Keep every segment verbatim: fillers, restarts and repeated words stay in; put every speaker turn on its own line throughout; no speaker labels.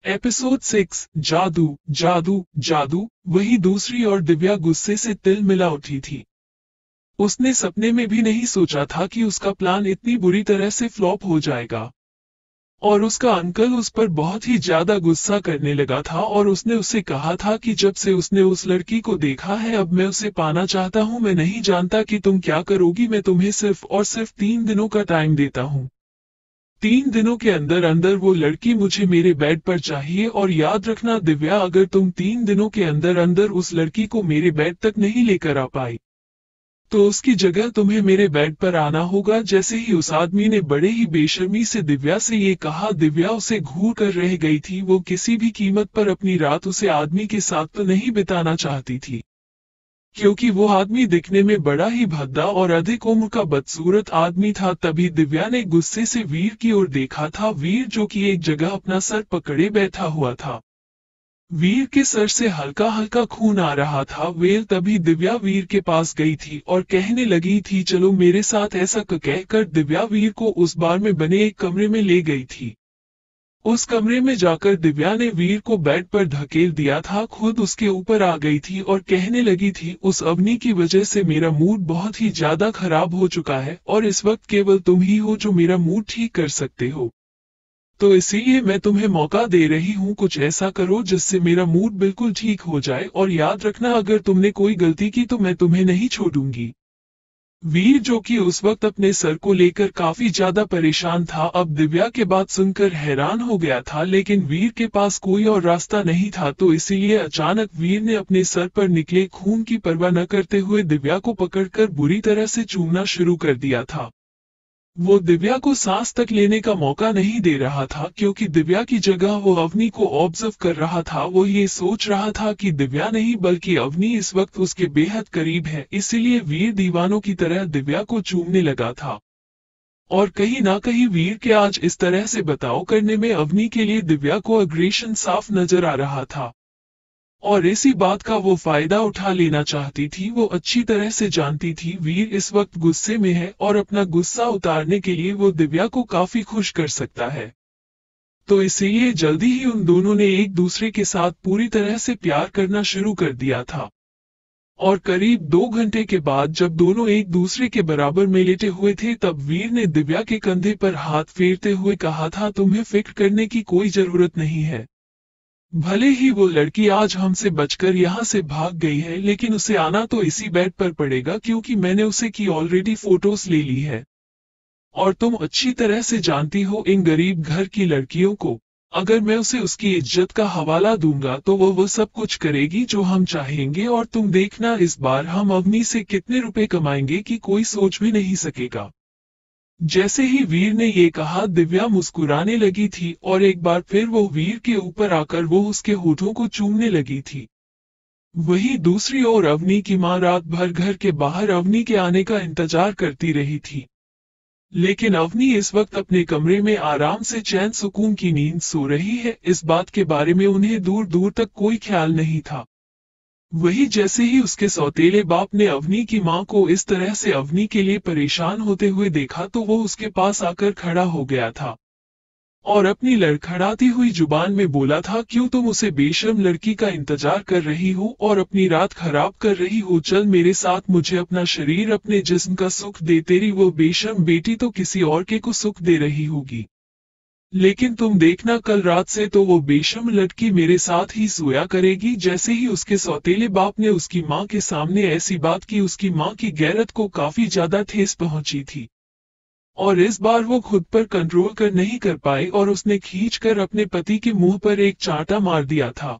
Episode six जादू जादू जादू। वही दूसरी ओर दिव्या गुस्से से तिल मिला उठी थी। उसने सपने में भी नहीं सोचा था कि उसका प्लान इतनी बुरी तरह से फ्लॉप हो जाएगा। और उसका अंकल उस पर बहुत ही ज्यादा गुस्सा करने लगा था और उसने उससे कहा था कि जब से उसने उस लड़की को देखा है अब मैं उसे पाना चाहता हूं। मैं नहीं जानता कि तुम क्या करोगी, मैं तुम्हें सिर्फ और सिर्फ तीन दिनों का टाइम देता हूं। तीन दिनों के अंदर अंदर वो लड़की मुझे मेरे बेड पर चाहिए। और याद रखना दिव्या, अगर तुम तीन दिनों के अंदर अंदर उस लड़की को मेरे बेड तक नहीं लेकर आ पाई तो उसकी जगह तुम्हें मेरे बेड पर आना होगा। जैसे ही उस आदमी ने बड़े ही बेशर्मी से दिव्या से ये कहा, दिव्या उसे घूर कर रह गई थी। वो किसी भी कीमत पर अपनी रात उसे आदमी के साथ तो नहीं बिताना चाहती थी, क्योंकि वो आदमी दिखने में बड़ा ही भद्दा और अधिक उम्र का बदसूरत आदमी था। तभी दिव्या ने गुस्से से वीर की ओर देखा था। वीर जो कि एक जगह अपना सर पकड़े बैठा हुआ था। वीर के सर से हल्का हल्का खून आ रहा था। वेल तभी दिव्या वीर के पास गई थी और कहने लगी थी, चलो मेरे साथ। ऐसा कहकर दिव्या वीर को उस बार में बने एक कमरे में ले गई थी। उस कमरे में जाकर दिव्या ने वीर को बेड पर धकेल दिया था, खुद उसके ऊपर आ गई थी और कहने लगी थी, उस अवनी की वजह से मेरा मूड बहुत ही ज्यादा खराब हो चुका है और इस वक्त केवल तुम ही हो जो मेरा मूड ठीक कर सकते हो। तो इसीलिए मैं तुम्हें मौका दे रही हूँ, कुछ ऐसा करो जिससे मेरा मूड बिल्कुल ठीक हो जाए। और याद रखना, अगर तुमने कोई गलती की तो मैं तुम्हें नहीं छोड़ूंगी। वीर जो कि उस वक्त अपने सर को लेकर काफी ज्यादा परेशान था, अब दिव्या के बात सुनकर हैरान हो गया था। लेकिन वीर के पास कोई और रास्ता नहीं था, तो इसीलिए अचानक वीर ने अपने सर पर निकले खून की परवाह न करते हुए दिव्या को पकड़कर बुरी तरह से चूमना शुरू कर दिया था। वो दिव्या को सांस तक लेने का मौका नहीं दे रहा था, क्योंकि दिव्या की जगह वो अवनी को ऑब्जर्व कर रहा था। वो ये सोच रहा था कि दिव्या नहीं बल्कि अवनी इस वक्त उसके बेहद करीब है। इसीलिए वीर दीवानों की तरह दिव्या को चूमने लगा था। और कहीं ना कहीं वीर के आज इस तरह से बर्ताव करने में अवनी के लिए दिव्या को अग्रेशन साफ नजर आ रहा था और इसी बात का वो फायदा उठा लेना चाहती थी। वो अच्छी तरह से जानती थी वीर इस वक्त गुस्से में है और अपना गुस्सा उतारने के लिए वो दिव्या को काफी खुश कर सकता है। तो इसीलिए जल्दी ही उन दोनों ने एक दूसरे के साथ पूरी तरह से प्यार करना शुरू कर दिया था। और करीब दो घंटे के बाद जब दोनों एक दूसरे के बराबर में लेटे हुए थे, तब वीर ने दिव्या के कंधे पर हाथ फेरते हुए कहा था, तुम्हें फिक्र करने की कोई जरूरत नहीं है। भले ही वो लड़की आज हमसे बचकर यहाँ से भाग गई है, लेकिन उसे आना तो इसी बेड पर पड़ेगा, क्योंकि मैंने उसे की ऑलरेडी फोटोज ले ली है। और तुम अच्छी तरह से जानती हो इन गरीब घर की लड़कियों को, अगर मैं उसे उसकी इज्जत का हवाला दूंगा तो वो वो सब कुछ करेगी जो हम चाहेंगे। और तुम देखना इस बार हम अवनी से कितने रुपए कमाएंगे कि कोई सोच भी नहीं सकेगा। जैसे ही वीर ने ये कहा, दिव्या मुस्कुराने लगी थी और एक बार फिर वो वीर के ऊपर आकर वो उसके होठों को चूमने लगी थी। वहीं दूसरी ओर अवनी की मां रात भर घर के बाहर अवनी के आने का इंतजार करती रही थी। लेकिन अवनी इस वक्त अपने कमरे में आराम से चैन सुकून की नींद सो रही है। इस बात के बारे में उन्हें दूर दूर तक कोई ख्याल नहीं था। वही जैसे ही उसके सौतेले बाप ने अवनी की मां को इस तरह से अवनी के लिए परेशान होते हुए देखा, तो वो उसके पास आकर खड़ा हो गया था और अपनी लड़खड़ाती हुई जुबान में बोला था, क्यों तुम उसे बेशर्म लड़की का इंतजार कर रही हो और अपनी रात खराब कर रही हो? चल मेरे साथ, मुझे अपना शरीर अपने जिस्म का सुख दे। तेरी वो बेशर्म बेटी तो किसी और के को सुख दे रही होगी, लेकिन तुम देखना कल रात से तो वो बेशर्म लड़की मेरे साथ ही सोया करेगी। जैसे ही उसके सौतेले बाप ने उसकी मां के सामने ऐसी बात की, उसकी मां की गैरत को काफी ज्यादा ठेस पहुंची थी और इस बार वो खुद पर कंट्रोल कर नहीं कर पाई और उसने खींचकर अपने पति के मुंह पर एक चांटा मार दिया था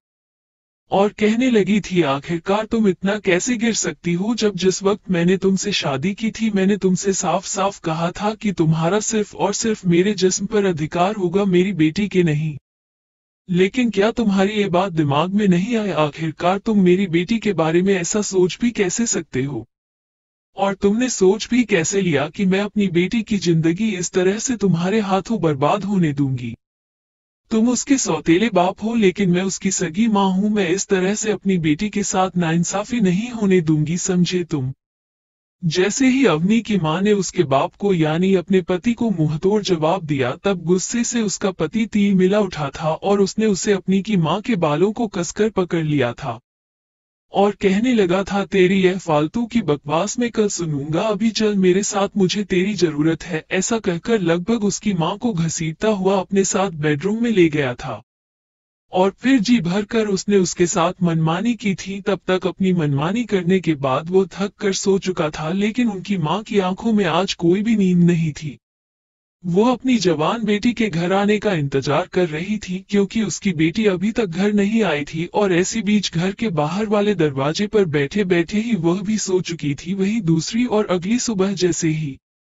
और कहने लगी थी, आखिरकार तुम इतना कैसे गिर सकती हो, जब जिस वक्त मैंने तुमसे शादी की थी मैंने तुमसे साफ साफ कहा था कि तुम्हारा सिर्फ और सिर्फ मेरे जिस्म पर अधिकार होगा, मेरी बेटी के नहीं। लेकिन क्या तुम्हारी ये बात दिमाग में नहीं आई? आखिरकार तुम मेरी बेटी के बारे में ऐसा सोच भी कैसे सकते हो? और तुमने सोच भी कैसे लिया कि मैं अपनी बेटी की जिंदगी इस तरह से तुम्हारे हाथों बर्बाद होने दूंगी? तुम उसके सौतेले बाप हो, लेकिन मैं उसकी सगी मां हूं। मैं इस तरह से अपनी बेटी के साथ नाइंसाफी नहीं होने दूंगी, समझे तुम? जैसे ही अवनी की मां ने उसके बाप को यानी अपने पति को मुंहतोड़ जवाब दिया, तब गुस्से से उसका पति तीर मिला उठा था और उसने उसे अपनी की मां के बालों को कसकर पकड़ लिया था और कहने लगा था, तेरी यह फालतू की बकवास मैं कल सुनूंगा, अभी चल मेरे साथ, मुझे तेरी जरूरत है। ऐसा कहकर लगभग उसकी मां को घसीटता हुआ अपने साथ बेडरूम में ले गया था और फिर जी भर कर उसने उसके साथ मनमानी की थी। तब तक अपनी मनमानी करने के बाद वो थक कर सो चुका था, लेकिन उनकी मां की आंखों में आज कोई भी नींद नहीं थी। वो अपनी जवान बेटी के घर आने का इंतजार कर रही थी, क्योंकि उसकी बेटी अभी तक घर नहीं आई थी और ऐसी बीच घर के बाहर वाले दरवाजे पर बैठे बैठे ही वह भी सो चुकी थी। वही दूसरी और अगली सुबह जैसे ही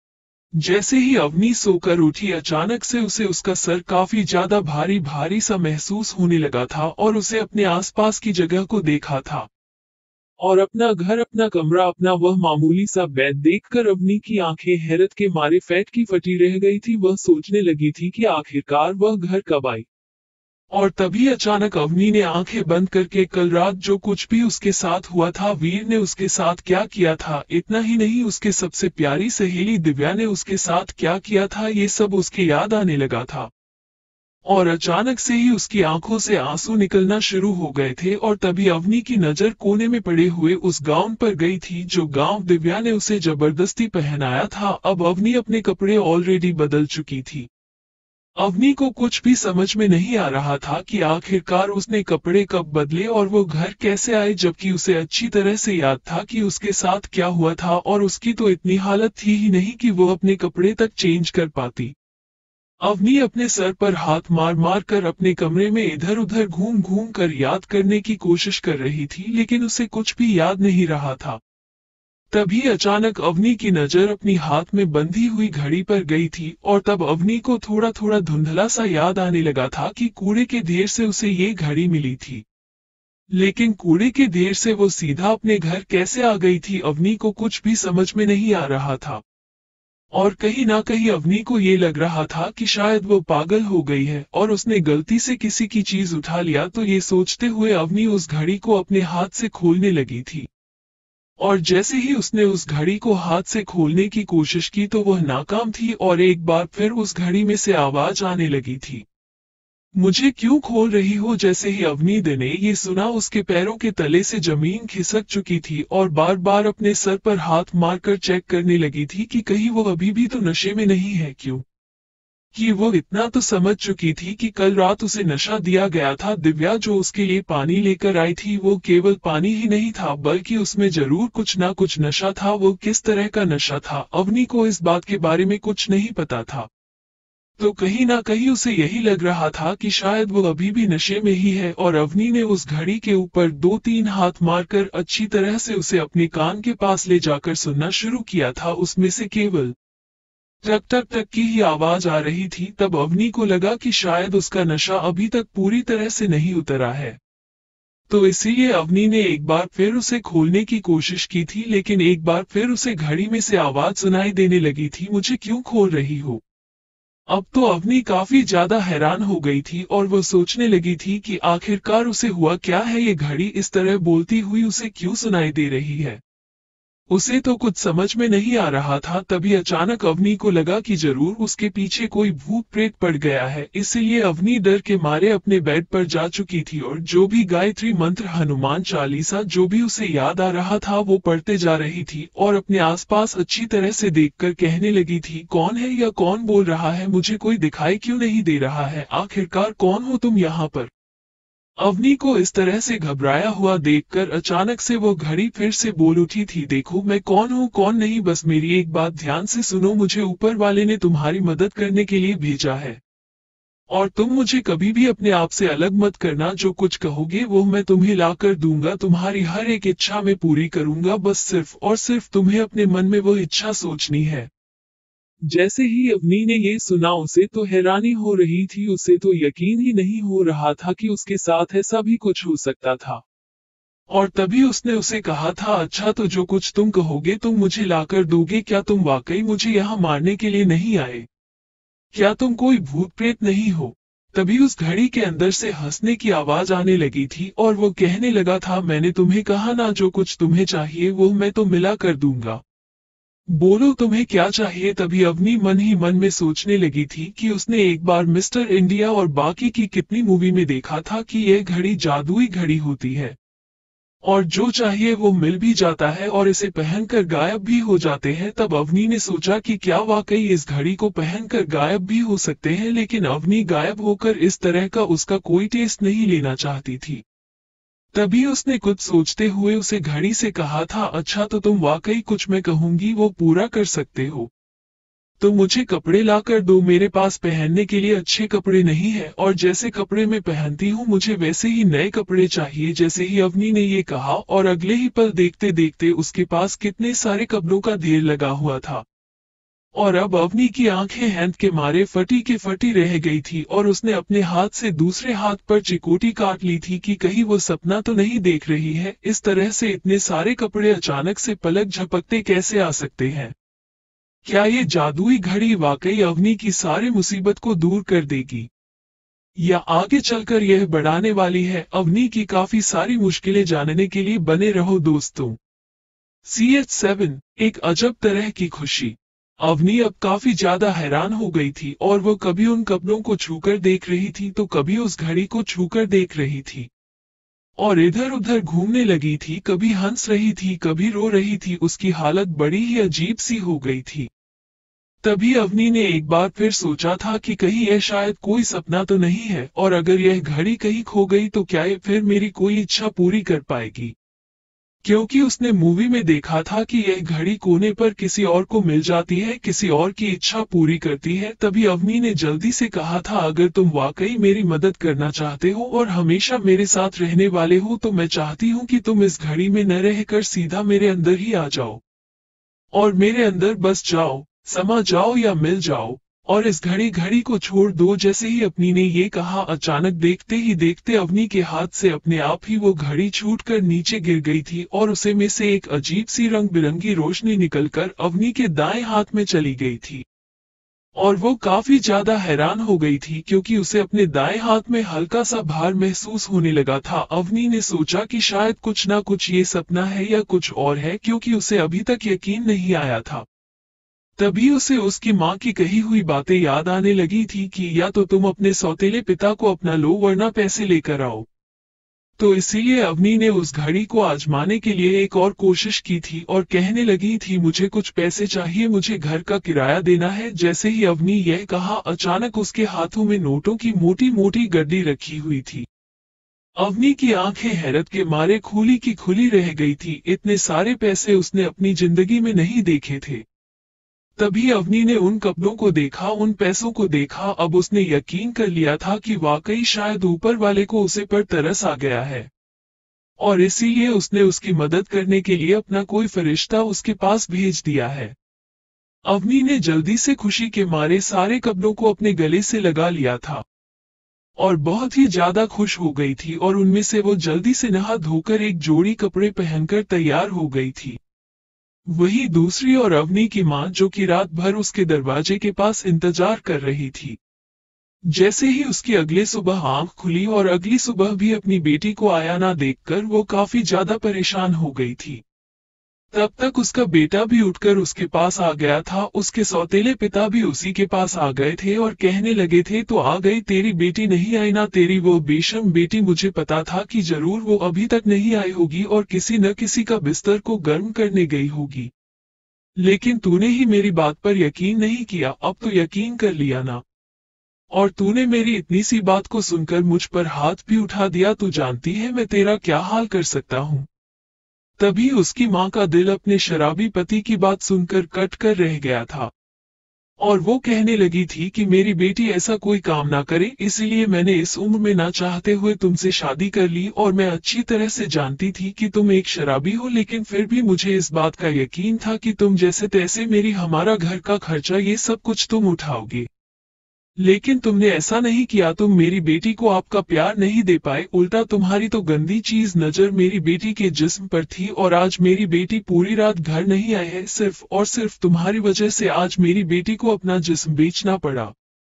जैसे ही अवनी सोकर उठी, अचानक से उसे उसका सर काफी ज्यादा भारी भारी सा महसूस होने लगा था और उसे अपने आसपास की जगह को देखा था और अपना घर, अपना कमरा, अपना वह मामूली सा बेड देखकर अवनी की आंखें हैरत के मारे फैट की फटी रह गई थी। वह सोचने लगी थी कि आखिरकार वह घर कब आई। और तभी अचानक अवनी ने आंखें बंद करके कल रात जो कुछ भी उसके साथ हुआ था, वीर ने उसके साथ क्या किया था, इतना ही नहीं उसके सबसे प्यारी सहेली दिव्या ने उसके साथ क्या किया था, ये सब उसके याद आने लगा था। और अचानक से ही उसकी आंखों से आंसू निकलना शुरू हो गए थे और तभी अवनी की नजर कोने में पड़े हुए उस गाउन पर गई थी जो गाउन दिव्या ने उसे जबरदस्ती पहनाया था। अब अवनी अपने कपड़े ऑलरेडी बदल चुकी थी। अवनी को कुछ भी समझ में नहीं आ रहा था कि आखिरकार उसने कपड़े कब बदले और वो घर कैसे आए, जबकि उसे अच्छी तरह से याद था कि उसके साथ क्या हुआ था और उसकी तो इतनी हालत थी ही नहीं कि वो अपने कपड़े तक चेंज कर पाती। अवनी अपने सर पर हाथ मार मार कर अपने कमरे में इधर उधर घूम घूम कर याद करने की कोशिश कर रही थी, लेकिन उसे कुछ भी याद नहीं रहा था। तभी अचानक अवनी की नजर अपनी हाथ में बंधी हुई घड़ी पर गई थी और तब अवनी को थोड़ा थोड़ा धुंधला सा याद आने लगा था कि कूड़े के ढेर से उसे ये घड़ी मिली थी। लेकिन कूड़े के ढेर से वो सीधा अपने घर कैसे आ गई थी, अवनी को कुछ भी समझ में नहीं आ रहा था। और कहीं ना कहीं अवनी को ये लग रहा था कि शायद वो पागल हो गई है और उसने गलती से किसी की चीज उठा लिया। तो ये सोचते हुए अवनी उस घड़ी को अपने हाथ से खोलने लगी थी और जैसे ही उसने उस घड़ी को हाथ से खोलने की कोशिश की तो वह नाकाम थी और एक बार फिर उस घड़ी में से आवाज आने लगी थी, मुझे क्यों खोल रही हो। जैसे ही अवनी ने ये सुना, उसके पैरों के तले से जमीन खिसक चुकी थी और बार बार अपने सर पर हाथ मारकर चेक करने लगी थी कि कहीं वो अभी भी तो नशे में नहीं है। क्यों कि वो इतना तो समझ चुकी थी कि कल रात उसे नशा दिया गया था। दिव्या जो उसके लिए पानी लेकर आई थी, वो केवल पानी ही नहीं था बल्कि उसमें जरूर कुछ ना कुछ नशा था। वो किस तरह का नशा था, अवनी को इस बात के बारे में कुछ नहीं पता था। तो कहीं ना कहीं उसे यही लग रहा था कि शायद वो अभी भी नशे में ही है। और अवनी ने उस घड़ी के ऊपर दो तीन हाथ मारकर अच्छी तरह से उसे अपने कान के पास ले जाकर सुनना शुरू किया था। उसमें से केवल टक टक टक की ही आवाज आ रही थी। तब अवनी को लगा कि शायद उसका नशा अभी तक पूरी तरह से नहीं उतरा है, तो इसीलिए अवनी ने एक बार फिर उसे खोलने की कोशिश की थी। लेकिन एक बार फिर उसे घड़ी में से आवाज सुनाई देने लगी थी, मुझे क्यों खोल रही हो। अब तो अवनी काफी ज्यादा हैरान हो गई थी और वो सोचने लगी थी कि आखिरकार उसे हुआ क्या है, ये घड़ी इस तरह बोलती हुई उसे क्यों सुनाई दे रही है। उसे तो कुछ समझ में नहीं आ रहा था। तभी अचानक अवनी को लगा कि जरूर उसके पीछे कोई भूत प्रेत पड़ गया है। इसीलिए अवनी डर के मारे अपने बेड पर जा चुकी थी और जो भी गायत्री मंत्र, हनुमान चालीसा जो भी उसे याद आ रहा था वो पढ़ते जा रही थी और अपने आसपास अच्छी तरह से देखकर कहने लगी थी, कौन है या कौन बोल रहा है, मुझे कोई दिखाई क्यों नहीं दे रहा है, आखिरकार कौन हो तुम यहाँ पर। अवनी को इस तरह से घबराया हुआ देखकर अचानक से वो घड़ी फिर से बोल उठी थी, देखो मैं कौन हूँ कौन नहीं, बस मेरी एक बात ध्यान से सुनो, मुझे ऊपर वाले ने तुम्हारी मदद करने के लिए भेजा है और तुम मुझे कभी भी अपने आप से अलग मत करना। जो कुछ कहोगे वो मैं तुम्हें ला कर दूंगा, तुम्हारी हर एक इच्छा मैं पूरी करूंगा, बस सिर्फ और सिर्फ तुम्हें अपने मन में वो इच्छा सोचनी है। जैसे ही अवनी ने ये सुना, उसे तो हैरानी हो रही थी, उसे तो यकीन ही नहीं हो रहा था कि उसके साथ ऐसा भी कुछ हो सकता था। और तभी उसने उसे कहा था, अच्छा तो जो कुछ तुम कहोगे तुम मुझे लाकर दोगे, क्या तुम वाकई मुझे यहाँ मारने के लिए नहीं आए, क्या तुम कोई भूत प्रेत नहीं हो। तभी उस घड़ी के अंदर से हंसने की आवाज आने लगी थी और वो कहने लगा था, मैंने तुम्हें कहा ना, जो कुछ तुम्हें चाहिए वो मैं तो मिला कर दूंगा। बोलो तुम्हें क्या चाहिए। तभी अवनी मन ही मन में सोचने लगी थी कि उसने एक बार मिस्टर इंडिया और बाकी की कितनी मूवी में देखा था कि यह घड़ी जादुई घड़ी होती है और जो चाहिए वो मिल भी जाता है और इसे पहनकर गायब भी हो जाते हैं। तब अवनी ने सोचा कि क्या वाकई इस घड़ी को पहनकर गायब भी हो सकते हैं, लेकिन अवनी गायब होकर इस तरह का उसका कोई टेस्ट नहीं लेना चाहती थी। तभी उसने कुछ सोचते हुए उसे घड़ी से कहा था, अच्छा तो तुम वाकई कुछ मैं कहूंगी वो पूरा कर सकते हो। तो मुझे कपड़े लाकर दो, मेरे पास पहनने के लिए अच्छे कपड़े नहीं है और जैसे कपड़े मैं पहनती हूँ मुझे वैसे ही नए कपड़े चाहिए। जैसे ही अवनी ने ये कहा और अगले ही पल देखते देखते उसके पास कितने सारे कपड़ों का ढेर लगा हुआ था और अब अवनी की आंखें हैंद के मारे फटी के फटी रह गई थी और उसने अपने हाथ से दूसरे हाथ पर चिकोटी काट ली थी कि कहीं वो सपना तो नहीं देख रही है। इस तरह से इतने सारे कपड़े अचानक से पलक झपकते कैसे आ सकते हैं? क्या ये जादुई घड़ी वाकई अवनी की सारी मुसीबत को दूर कर देगी या आगे चलकर यह बढ़ाने वाली है अवनी की काफी सारी मुश्किलें? जानने के लिए बने रहो दोस्तों। सी एच सेवन एक अजब तरह की खुशी। अवनी अब काफी ज्यादा हैरान हो गई थी और वो कभी उन कपड़ों को छूकर देख रही थी तो कभी उस घड़ी को छूकर देख रही थी और इधर उधर घूमने लगी थी, कभी हंस रही थी कभी रो रही थी। उसकी हालत बड़ी ही अजीब सी हो गई थी। तभी अवनी ने एक बार फिर सोचा था कि कहीं यह शायद कोई सपना तो नहीं है और अगर यह घड़ी कहीं खो गई तो क्या ये फिर मेरी कोई इच्छा पूरी कर पाएगी? क्योंकि उसने मूवी में देखा था कि यह घड़ी कोने पर किसी और को मिल जाती है, किसी और की इच्छा पूरी करती है। तभी अवनी ने जल्दी से कहा था, अगर तुम वाकई मेरी मदद करना चाहते हो और हमेशा मेरे साथ रहने वाले हो तो मैं चाहती हूँ कि तुम इस घड़ी में न रहकर सीधा मेरे अंदर ही आ जाओ और मेरे अंदर बस जाओ, समा जाओ या मिल जाओ और इस घड़ी घड़ी को छोड़ दो। जैसे ही अवनी ने ये कहा अचानक देखते ही देखते अवनी के हाथ से अपने आप ही वो घड़ी छूटकर नीचे गिर गई थी और उसे में से एक अजीब सी रंग बिरंगी रोशनी निकलकर अवनी के दाएं हाथ में चली गई थी और वो काफी ज्यादा हैरान हो गई थी क्योंकि उसे अपने दाएं हाथ में हल्का सा भार महसूस होने लगा था। अवनी ने सोचा कि शायद कुछ ना कुछ ये सपना है या कुछ और है, क्योंकि उसे अभी तक यकीन नहीं आया था। तभी उसे उसकी माँ की कही हुई बातें याद आने लगी थी कि या तो तुम अपने सौतेले पिता को अपना लो वरना पैसे लेकर आओ। तो इसीलिए अवनी ने उस घड़ी को आजमाने के लिए एक और कोशिश की थी और कहने लगी थी, मुझे कुछ पैसे चाहिए, मुझे घर का किराया देना है। जैसे ही अवनी यह कहा अचानक उसके हाथों में नोटों की मोटी मोटी गड्डी रखी हुई थी। अवनी की आंखें हैरत के मारे खुली की खुली रह गई थी। इतने सारे पैसे उसने अपनी जिंदगी में नहीं देखे थे। तभी अवनी ने उन कपड़ों को देखा, उन पैसों को देखा। अब उसने यकीन कर लिया था कि वाकई शायद ऊपर वाले को उसे पर तरस आ गया है और इसीलिए उसने उसकी मदद करने के लिए अपना कोई फरिश्ता उसके पास भेज दिया है। अवनी ने जल्दी से खुशी के मारे सारे कपड़ों को अपने गले से लगा लिया था और बहुत ही ज्यादा खुश हो गई थी और उनमें से वो जल्दी से नहा धोकर एक जोड़ी कपड़े पहनकर तैयार हो गई थी। वही दूसरी और अवनी की माँ जो कि रात भर उसके दरवाजे के पास इंतजार कर रही थी। जैसे ही उसकी अगले सुबह आंख खुली और अगली सुबह भी अपनी बेटी को आया ना देखकर वो काफी ज्यादा परेशान हो गई थी। तब तक उसका बेटा भी उठकर उसके पास आ गया था। उसके सौतेले पिता भी उसी के पास आ गए थे और कहने लगे थे, तो आ गई तेरी बेटी, नहीं आई ना तेरी वो बेशर्म बेटी। मुझे पता था कि जरूर वो अभी तक नहीं आई होगी और किसी न किसी का बिस्तर को गर्म करने गई होगी, लेकिन तूने ही मेरी बात पर यकीन नहीं किया। अब तो यकीन कर लिया ना, और तूने मेरी इतनी सी बात को सुनकर मुझ पर हाथ भी उठा दिया। तू जानती है मैं तेरा क्या हाल कर सकता हूँ। तभी उसकी माँ का दिल अपने शराबी पति की बात सुनकर कट कर रह गया था और वो कहने लगी थी कि मेरी बेटी ऐसा कोई काम ना करे, इसीलिए मैंने इस उम्र में ना चाहते हुए तुमसे शादी कर ली। और मैं अच्छी तरह से जानती थी कि तुम एक शराबी हो, लेकिन फिर भी मुझे इस बात का यकीन था कि तुम जैसे तैसे मेरी हमारा घर का खर्चा ये सब कुछ तुम उठाओगे, लेकिन तुमने ऐसा नहीं किया। तुम मेरी बेटी को आपका प्यार नहीं दे पाए, उल्टा तुम्हारी तो गंदी चीज नजर मेरी बेटी के जिस्म पर थी और आज मेरी बेटी पूरी रात घर नहीं आई है। सिर्फ और सिर्फ तुम्हारी वजह से आज मेरी बेटी को अपना जिस्म बेचना पड़ा।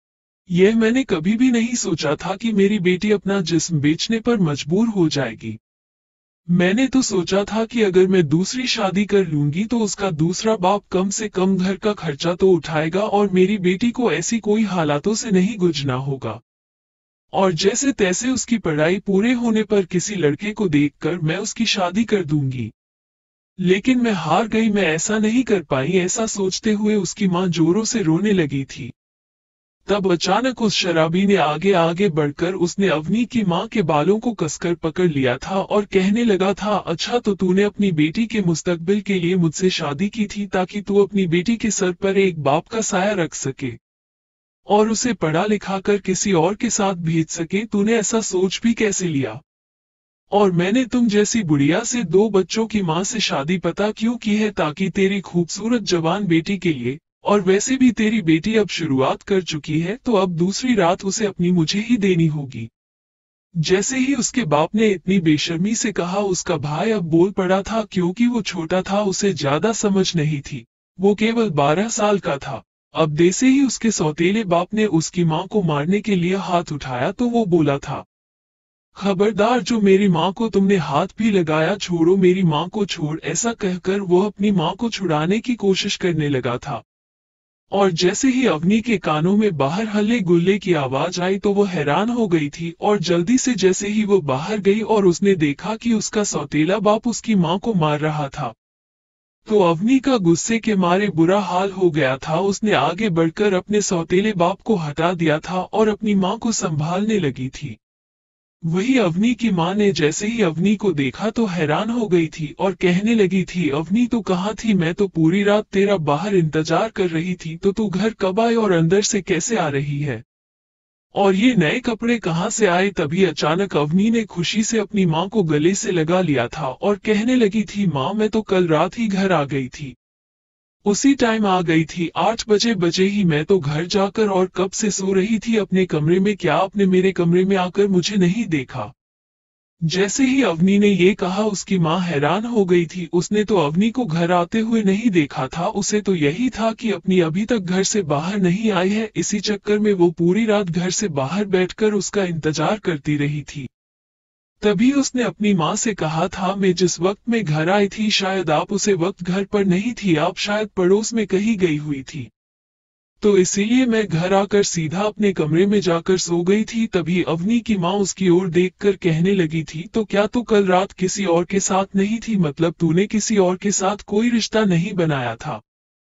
यह मैंने कभी भी नहीं सोचा था कि मेरी बेटी अपना जिस्म बेचने पर मजबूर हो जाएगी। मैंने तो सोचा था कि अगर मैं दूसरी शादी कर लूंगी तो उसका दूसरा बाप कम से कम घर का खर्चा तो उठाएगा और मेरी बेटी को ऐसी कोई हालातों से नहीं गुजरना होगा। और जैसे तैसे उसकी पढ़ाई पूरे होने पर किसी लड़के को देखकर मैं उसकी शादी कर दूंगी। लेकिन मैं हार गई, मैं ऐसा नहीं कर पाई। ऐसा सोचते हुए उसकी मां जोरों से रोने लगी थी। तब अचानक उस शराबी ने आगे आगे बढ़कर उसने अवनी की मां के बालों को कसकर पकड़ लिया था और कहने लगा था, अच्छा तो तूने अपनी बेटी के मुस्तकबिल के लिए मुझसे शादी की थी ताकि तू अपनी बेटी के सर पर एक बाप का साया रख सके और उसे पढ़ा लिखा कर किसी और के साथ भेज सके। तूने ऐसा सोच भी कैसे लिया? और मैंने तुम जैसी बुढ़िया से दो बच्चों की मां से शादी पता क्यों की है? ताकि तेरी खूबसूरत जवान बेटी के लिए। और वैसे भी तेरी बेटी अब शुरुआत कर चुकी है तो अब दूसरी रात उसे अपनी मुझे ही देनी होगी। जैसे ही उसके बाप ने इतनी बेशर्मी से कहा, उसका भाई अब बोल पड़ा था। क्योंकि वो छोटा था, उसे ज्यादा समझ नहीं थी, वो केवल बारह साल का था। अब जैसे ही उसके सौतेले बाप ने उसकी मां को मारने के लिए हाथ उठाया तो वो बोला था, खबरदार, जो मेरी मां को तुमने हाथ भी लगाया, छोड़ो मेरी मां को, छोड़। ऐसा कहकर वो अपनी मां को छुड़ाने की कोशिश करने लगा था। और जैसे ही अवनी के कानों में बाहर हल्ले गुल्ले की आवाज आई तो वो हैरान हो गई थी। और जल्दी से जैसे ही वो बाहर गई और उसने देखा कि उसका सौतेला बाप उसकी मां को मार रहा था, तो अवनी का गुस्से के मारे बुरा हाल हो गया था। उसने आगे बढ़कर अपने सौतेले बाप को हटा दिया था और अपनी मां को संभालने लगी थी। वही अवनी की मां ने जैसे ही अवनी को देखा तो हैरान हो गई थी और कहने लगी थी, अवनी तू कहाँ थी? मैं तो पूरी रात तेरा बाहर इंतजार कर रही थी, तो तू घर कब आई और अंदर से कैसे आ रही है? और ये नए कपड़े कहाँ से आए? तभी अचानक अवनी ने खुशी से अपनी मां को गले से लगा लिया था और कहने लगी थी, मां मैं तो कल रात ही घर आ गई थी, उसी टाइम आ गई थी, आठ बजे बजे ही। मैं तो घर जाकर और कब से सो रही थी अपने कमरे में, क्या आपने मेरे कमरे में आकर मुझे नहीं देखा? जैसे ही अवनी ने ये कहा उसकी मां हैरान हो गई थी। उसने तो अवनी को घर आते हुए नहीं देखा था, उसे तो यही था कि अपनी अभी तक घर से बाहर नहीं आई है। इसी चक्कर में वो पूरी रात घर से बाहर बैठकर उसका इंतजार करती रही थी। तभी उसने अपनी मां से कहा था, मैं जिस वक्त में घर आई थी शायद आप उसे वक्त घर पर नहीं थी, आप शायद पड़ोस में कहीं गई हुई थी, तो इसीलिए मैं घर आकर सीधा अपने कमरे में जाकर सो गई थी। तभी अवनी की मां उसकी ओर देखकर कहने लगी थी, तो क्या तू कल रात किसी और के साथ नहीं थी? मतलब तूने किसी और के साथ कोई रिश्ता नहीं बनाया था?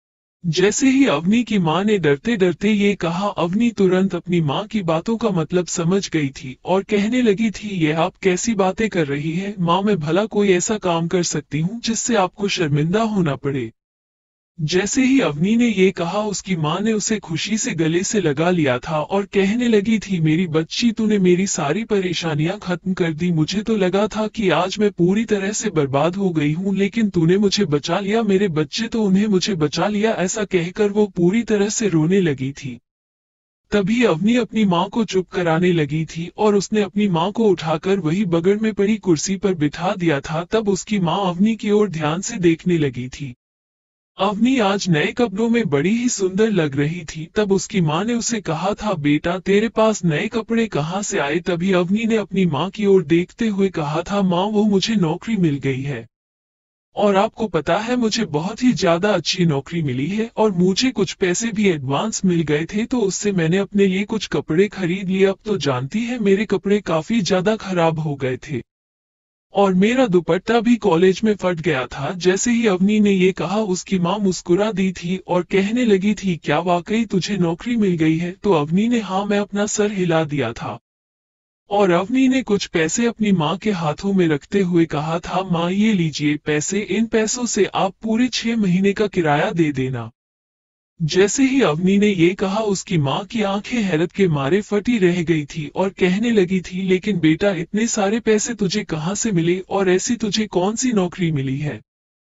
जैसे ही अवनी की मां ने डरते डरते ये कहा, अवनी तुरंत अपनी मां की बातों का मतलब समझ गई थी और कहने लगी थी, ये आप कैसी बातें कर रही हैं मां? मैं भला कोई ऐसा काम कर सकती हूँ जिससे आपको शर्मिंदा होना पड़े? जैसे ही अवनी ने ये कहा उसकी मां ने उसे खुशी से गले से लगा लिया था और कहने लगी थी, मेरी बच्ची तूने मेरी सारी परेशानियां खत्म कर दी। मुझे तो लगा था कि आज मैं पूरी तरह से बर्बाद हो गई हूँ, लेकिन तूने मुझे बचा लिया। मेरे बच्चे तो उन्हें मुझे बचा लिया। ऐसा कहकर वो पूरी तरह से रोने लगी थी। तभी अवनी अपनी मां को चुप कराने लगी थी और उसने अपनी मां को उठाकर वही बगल में पड़ी कुर्सी पर बिठा दिया था। तब उसकी मां अवनी की ओर ध्यान से देखने लगी थी। अवनी आज नए कपड़ों में बड़ी ही सुंदर लग रही थी। तब उसकी मां ने उसे कहा था, बेटा तेरे पास नए कपड़े कहाँ से आए? तभी अवनी ने अपनी मां की ओर देखते हुए कहा था, मां वो मुझे नौकरी मिल गई है और आपको पता है मुझे बहुत ही ज्यादा अच्छी नौकरी मिली है और मुझे कुछ पैसे भी एडवांस मिल गए थे, तो उससे मैंने अपने लिए कुछ कपड़े खरीद लिए। अब तो जानती है मेरे कपड़े काफी ज्यादा खराब हो गए थे और मेरा दुपट्टा भी कॉलेज में फट गया था। जैसे ही अवनी ने ये कहा उसकी मां मुस्कुरा दी थी और कहने लगी थी, क्या वाकई तुझे नौकरी मिल गई है? तो अवनी ने हाँ मैं अपना सर हिला दिया था और अवनी ने कुछ पैसे अपनी मां के हाथों में रखते हुए कहा था, मां ये लीजिए पैसे, इन पैसों से आप पूरे छह महीने का किराया दे देना। जैसे ही अवनी ने ये कहा उसकी मां की आंखें हैरत के मारे फटी रह गई थी और कहने लगी थी, लेकिन बेटा इतने सारे पैसे तुझे कहां से मिले और ऐसी तुझे कौन सी नौकरी मिली है?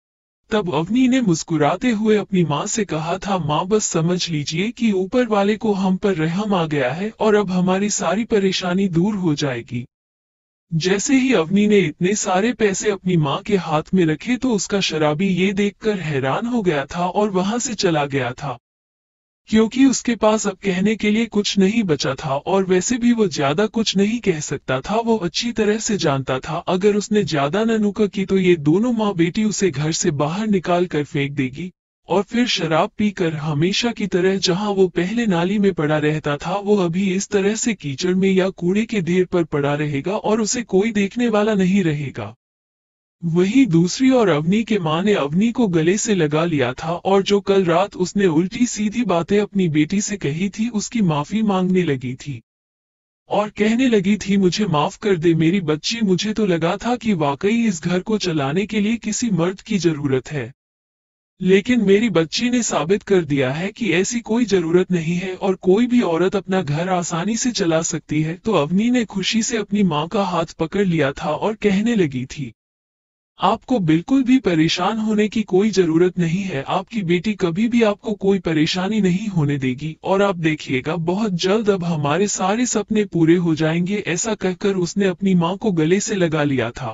तब अवनी ने मुस्कुराते हुए अपनी मां से कहा था, मां बस समझ लीजिए कि ऊपर वाले को हम पर रहम आ गया है और अब हमारी सारी परेशानी दूर हो जाएगी। जैसे ही अवनी ने इतने सारे पैसे अपनी मां के हाथ में रखे तो उसका शराबी ये देखकर हैरान हो गया था और वहां से चला गया था। क्योंकि उसके पास अब कहने के लिए कुछ नहीं बचा था और वैसे भी वो ज्यादा कुछ नहीं कह सकता था। वो अच्छी तरह से जानता था अगर उसने ज्यादा ननुका की तो ये दोनों माँ बेटी उसे घर से बाहर निकाल कर फेंक देगी और फिर शराब पीकर हमेशा की तरह जहां वो पहले नाली में पड़ा रहता था वो अभी इस तरह से कीचड़ में या कूड़े के ढेर पर पड़ा रहेगा और उसे कोई देखने वाला नहीं रहेगा। वहीं दूसरी ओर अवनी के माँ ने अवनी को गले से लगा लिया था और जो कल रात उसने उल्टी सीधी बातें अपनी बेटी से कही थी उसकी माफी मांगने लगी थी और कहने लगी थी, मुझे माफ कर दे मेरी बच्ची, मुझे तो लगा था कि वाकई इस घर को चलाने के लिए किसी मर्द की जरूरत है, लेकिन मेरी बच्ची ने साबित कर दिया है कि ऐसी कोई जरूरत नहीं है और कोई भी औरत अपना घर आसानी से चला सकती है। तो अवनी ने खुशी से अपनी माँ का हाथ पकड़ लिया था और कहने लगी थी, आपको बिल्कुल भी परेशान होने की कोई जरूरत नहीं है, आपकी बेटी कभी भी आपको कोई परेशानी नहीं होने देगी और आप देखिएगा बहुत जल्द अब हमारे सारे सपने पूरे हो जाएंगे। ऐसा कहकर उसने अपनी माँ को गले से लगा लिया था।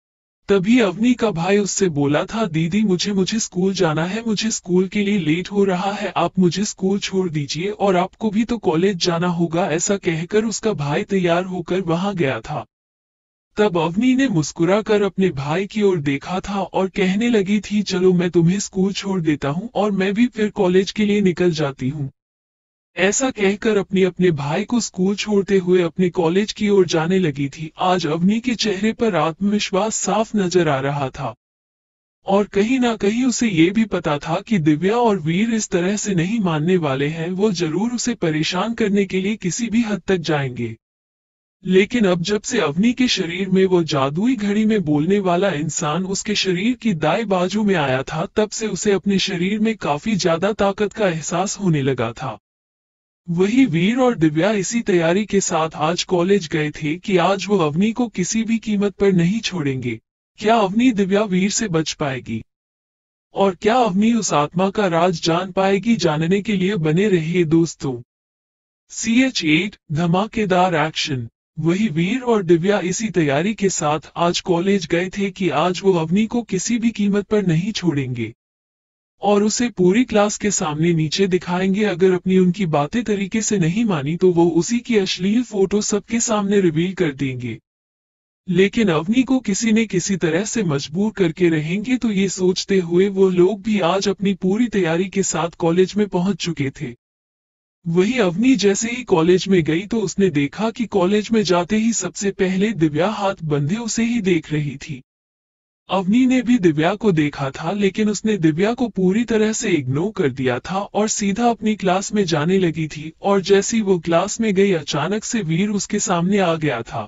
तभी अवनी का भाई उससे बोला था, दीदी मुझे मुझे स्कूल जाना है, मुझे स्कूल के लिए लेट हो रहा है, आप मुझे स्कूल छोड़ दीजिए और आपको भी तो कॉलेज जाना होगा। ऐसा कहकर उसका भाई तैयार होकर वहां गया था। तब अवनी ने मुस्कुराकर अपने भाई की ओर देखा था और कहने लगी थी, चलो मैं तुम्हें स्कूल छोड़ देता हूँ और मैं भी फिर कॉलेज के लिए निकल जाती हूँ। ऐसा कहकर अपने अपने भाई को स्कूल छोड़ते हुए अपने कॉलेज की ओर जाने लगी थी। आज अवनी के चेहरे पर आत्मविश्वास साफ नजर आ रहा था और कहीं ना कहीं उसे ये भी पता था कि दिव्या और वीर इस तरह से नहीं मानने वाले हैं, वो जरूर उसे परेशान करने के लिए किसी भी हद तक जाएंगे। लेकिन अब जब से अवनी के शरीर में वो जादुई घड़ी में बोलने वाला इंसान उसके शरीर की दाएं बाजू में आया था, तब से उसे अपने शरीर में काफी ज्यादा ताकत का एहसास होने लगा था। वही वीर और दिव्या इसी तैयारी के साथ आज कॉलेज गए थे कि आज वो अवनी को किसी भी कीमत पर नहीं छोड़ेंगे। क्या अवनी दिव्या वीर से बच पाएगी और क्या अवनी उस आत्मा का राज जान पाएगी? जानने के लिए बने रहिए दोस्तों। सी एच एट धमाकेदार एक्शन। वही वीर और दिव्या इसी तैयारी के साथ आज कॉलेज गए थे कि आज वो अवनी को किसी भी कीमत पर नहीं छोड़ेंगे और उसे पूरी क्लास के सामने नीचे दिखाएंगे। अगर अपनी उनकी बातें तरीके से नहीं मानी तो वो उसी की अश्लील फोटो सबके सामने रिवील कर देंगे। लेकिन अवनी को किसी ने किसी तरह से मजबूर करके रहेंगे। तो ये सोचते हुए वो लोग भी आज अपनी पूरी तैयारी के साथ कॉलेज में पहुंच चुके थे। वही अवनी जैसे ही कॉलेज में गई तो उसने देखा कि कॉलेज में जाते ही सबसे पहले दिव्या हाथ बंधे उसे ही देख रही थी। अवनी ने भी दिव्या को देखा था, लेकिन उसने दिव्या को पूरी तरह से इग्नोर कर दिया था और सीधा अपनी क्लास में जाने लगी थी। और जैसी वो क्लास में गई अचानक से वीर उसके सामने आ गया था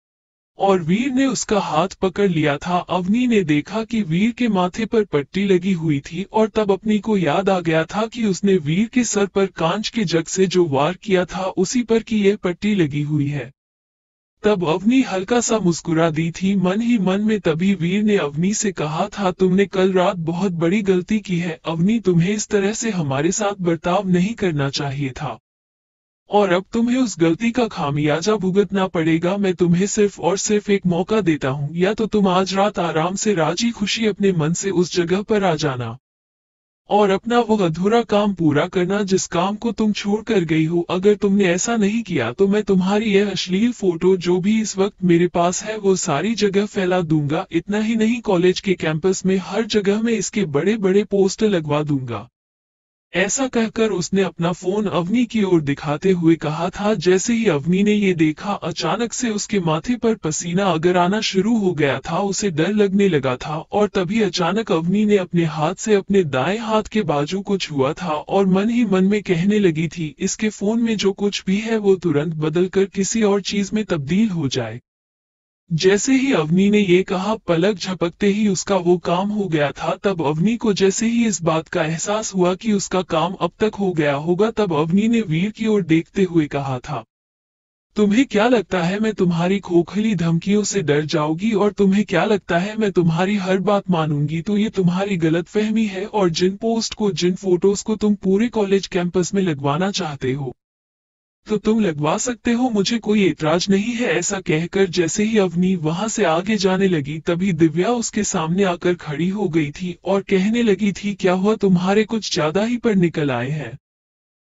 और वीर ने उसका हाथ पकड़ लिया था। अवनी ने देखा कि वीर के माथे पर पट्टी लगी हुई थी और तब अपनी को याद आ गया था कि उसने वीर के सर पर कांच के जग से जो वार किया था उसी पर की यह पट्टी लगी हुई है। तब अवनी हल्का सा मुस्कुरा दी थी मन ही मन में। तभी वीर ने अवनी से कहा था, तुमने कल रात बहुत बड़ी गलती की है अवनी, तुम्हें इस तरह से हमारे साथ बर्ताव नहीं करना चाहिए था और अब तुम्हें उस गलती का खामियाजा भुगतना पड़ेगा। मैं तुम्हें सिर्फ और सिर्फ एक मौका देता हूँ, या तो तुम आज रात आराम से राजी खुशी अपने मन से उस जगह पर आ जाना और अपना वो अधूरा काम पूरा करना जिस काम को तुम छोड़ कर गई हो। अगर तुमने ऐसा नहीं किया तो मैं तुम्हारी यह अश्लील फोटो जो भी इस वक्त मेरे पास है वो सारी जगह फैला दूंगा। इतना ही नहीं, कॉलेज के कैंपस में हर जगह में इसके बड़े बड़े पोस्टर लगवा दूंगा। ऐसा कहकर उसने अपना फोन अवनी की ओर दिखाते हुए कहा था। जैसे ही अवनी ने ये देखा अचानक से उसके माथे पर पसीना अगर आना शुरू हो गया था, उसे डर लगने लगा था और तभी अचानक अवनी ने अपने हाथ से अपने दाएं हाथ के बाजू को छुआ था और मन ही मन में कहने लगी थी, इसके फोन में जो कुछ भी है वो तुरंत बदलकर किसी और चीज में तब्दील हो जाए। जैसे ही अवनी ने ये कहा, पलक झपकते ही उसका वो काम हो गया था। तब अवनी को जैसे ही इस बात का एहसास हुआ कि उसका काम अब तक हो गया होगा, तब अवनी ने वीर की ओर देखते हुए कहा था, तुम्हें क्या लगता है मैं तुम्हारी खोखली धमकियों से डर जाऊंगी और तुम्हें क्या लगता है मैं तुम्हारी हर बात मानूंगी? तो ये तुम्हारी गलतफहमी है और जिन पोस्ट को जिन फोटोज को तुम पूरे कॉलेज कैंपस में लगवाना चाहते हो तो तुम लगवा सकते हो, मुझे कोई एतराज नहीं है। ऐसा कहकर जैसे ही अवनी वहां से आगे जाने लगी तभी दिव्या उसके सामने आकर खड़ी हो गई थी और कहने लगी थी, क्या हुआ, तुम्हारे कुछ ज्यादा ही पर निकल आए हैं।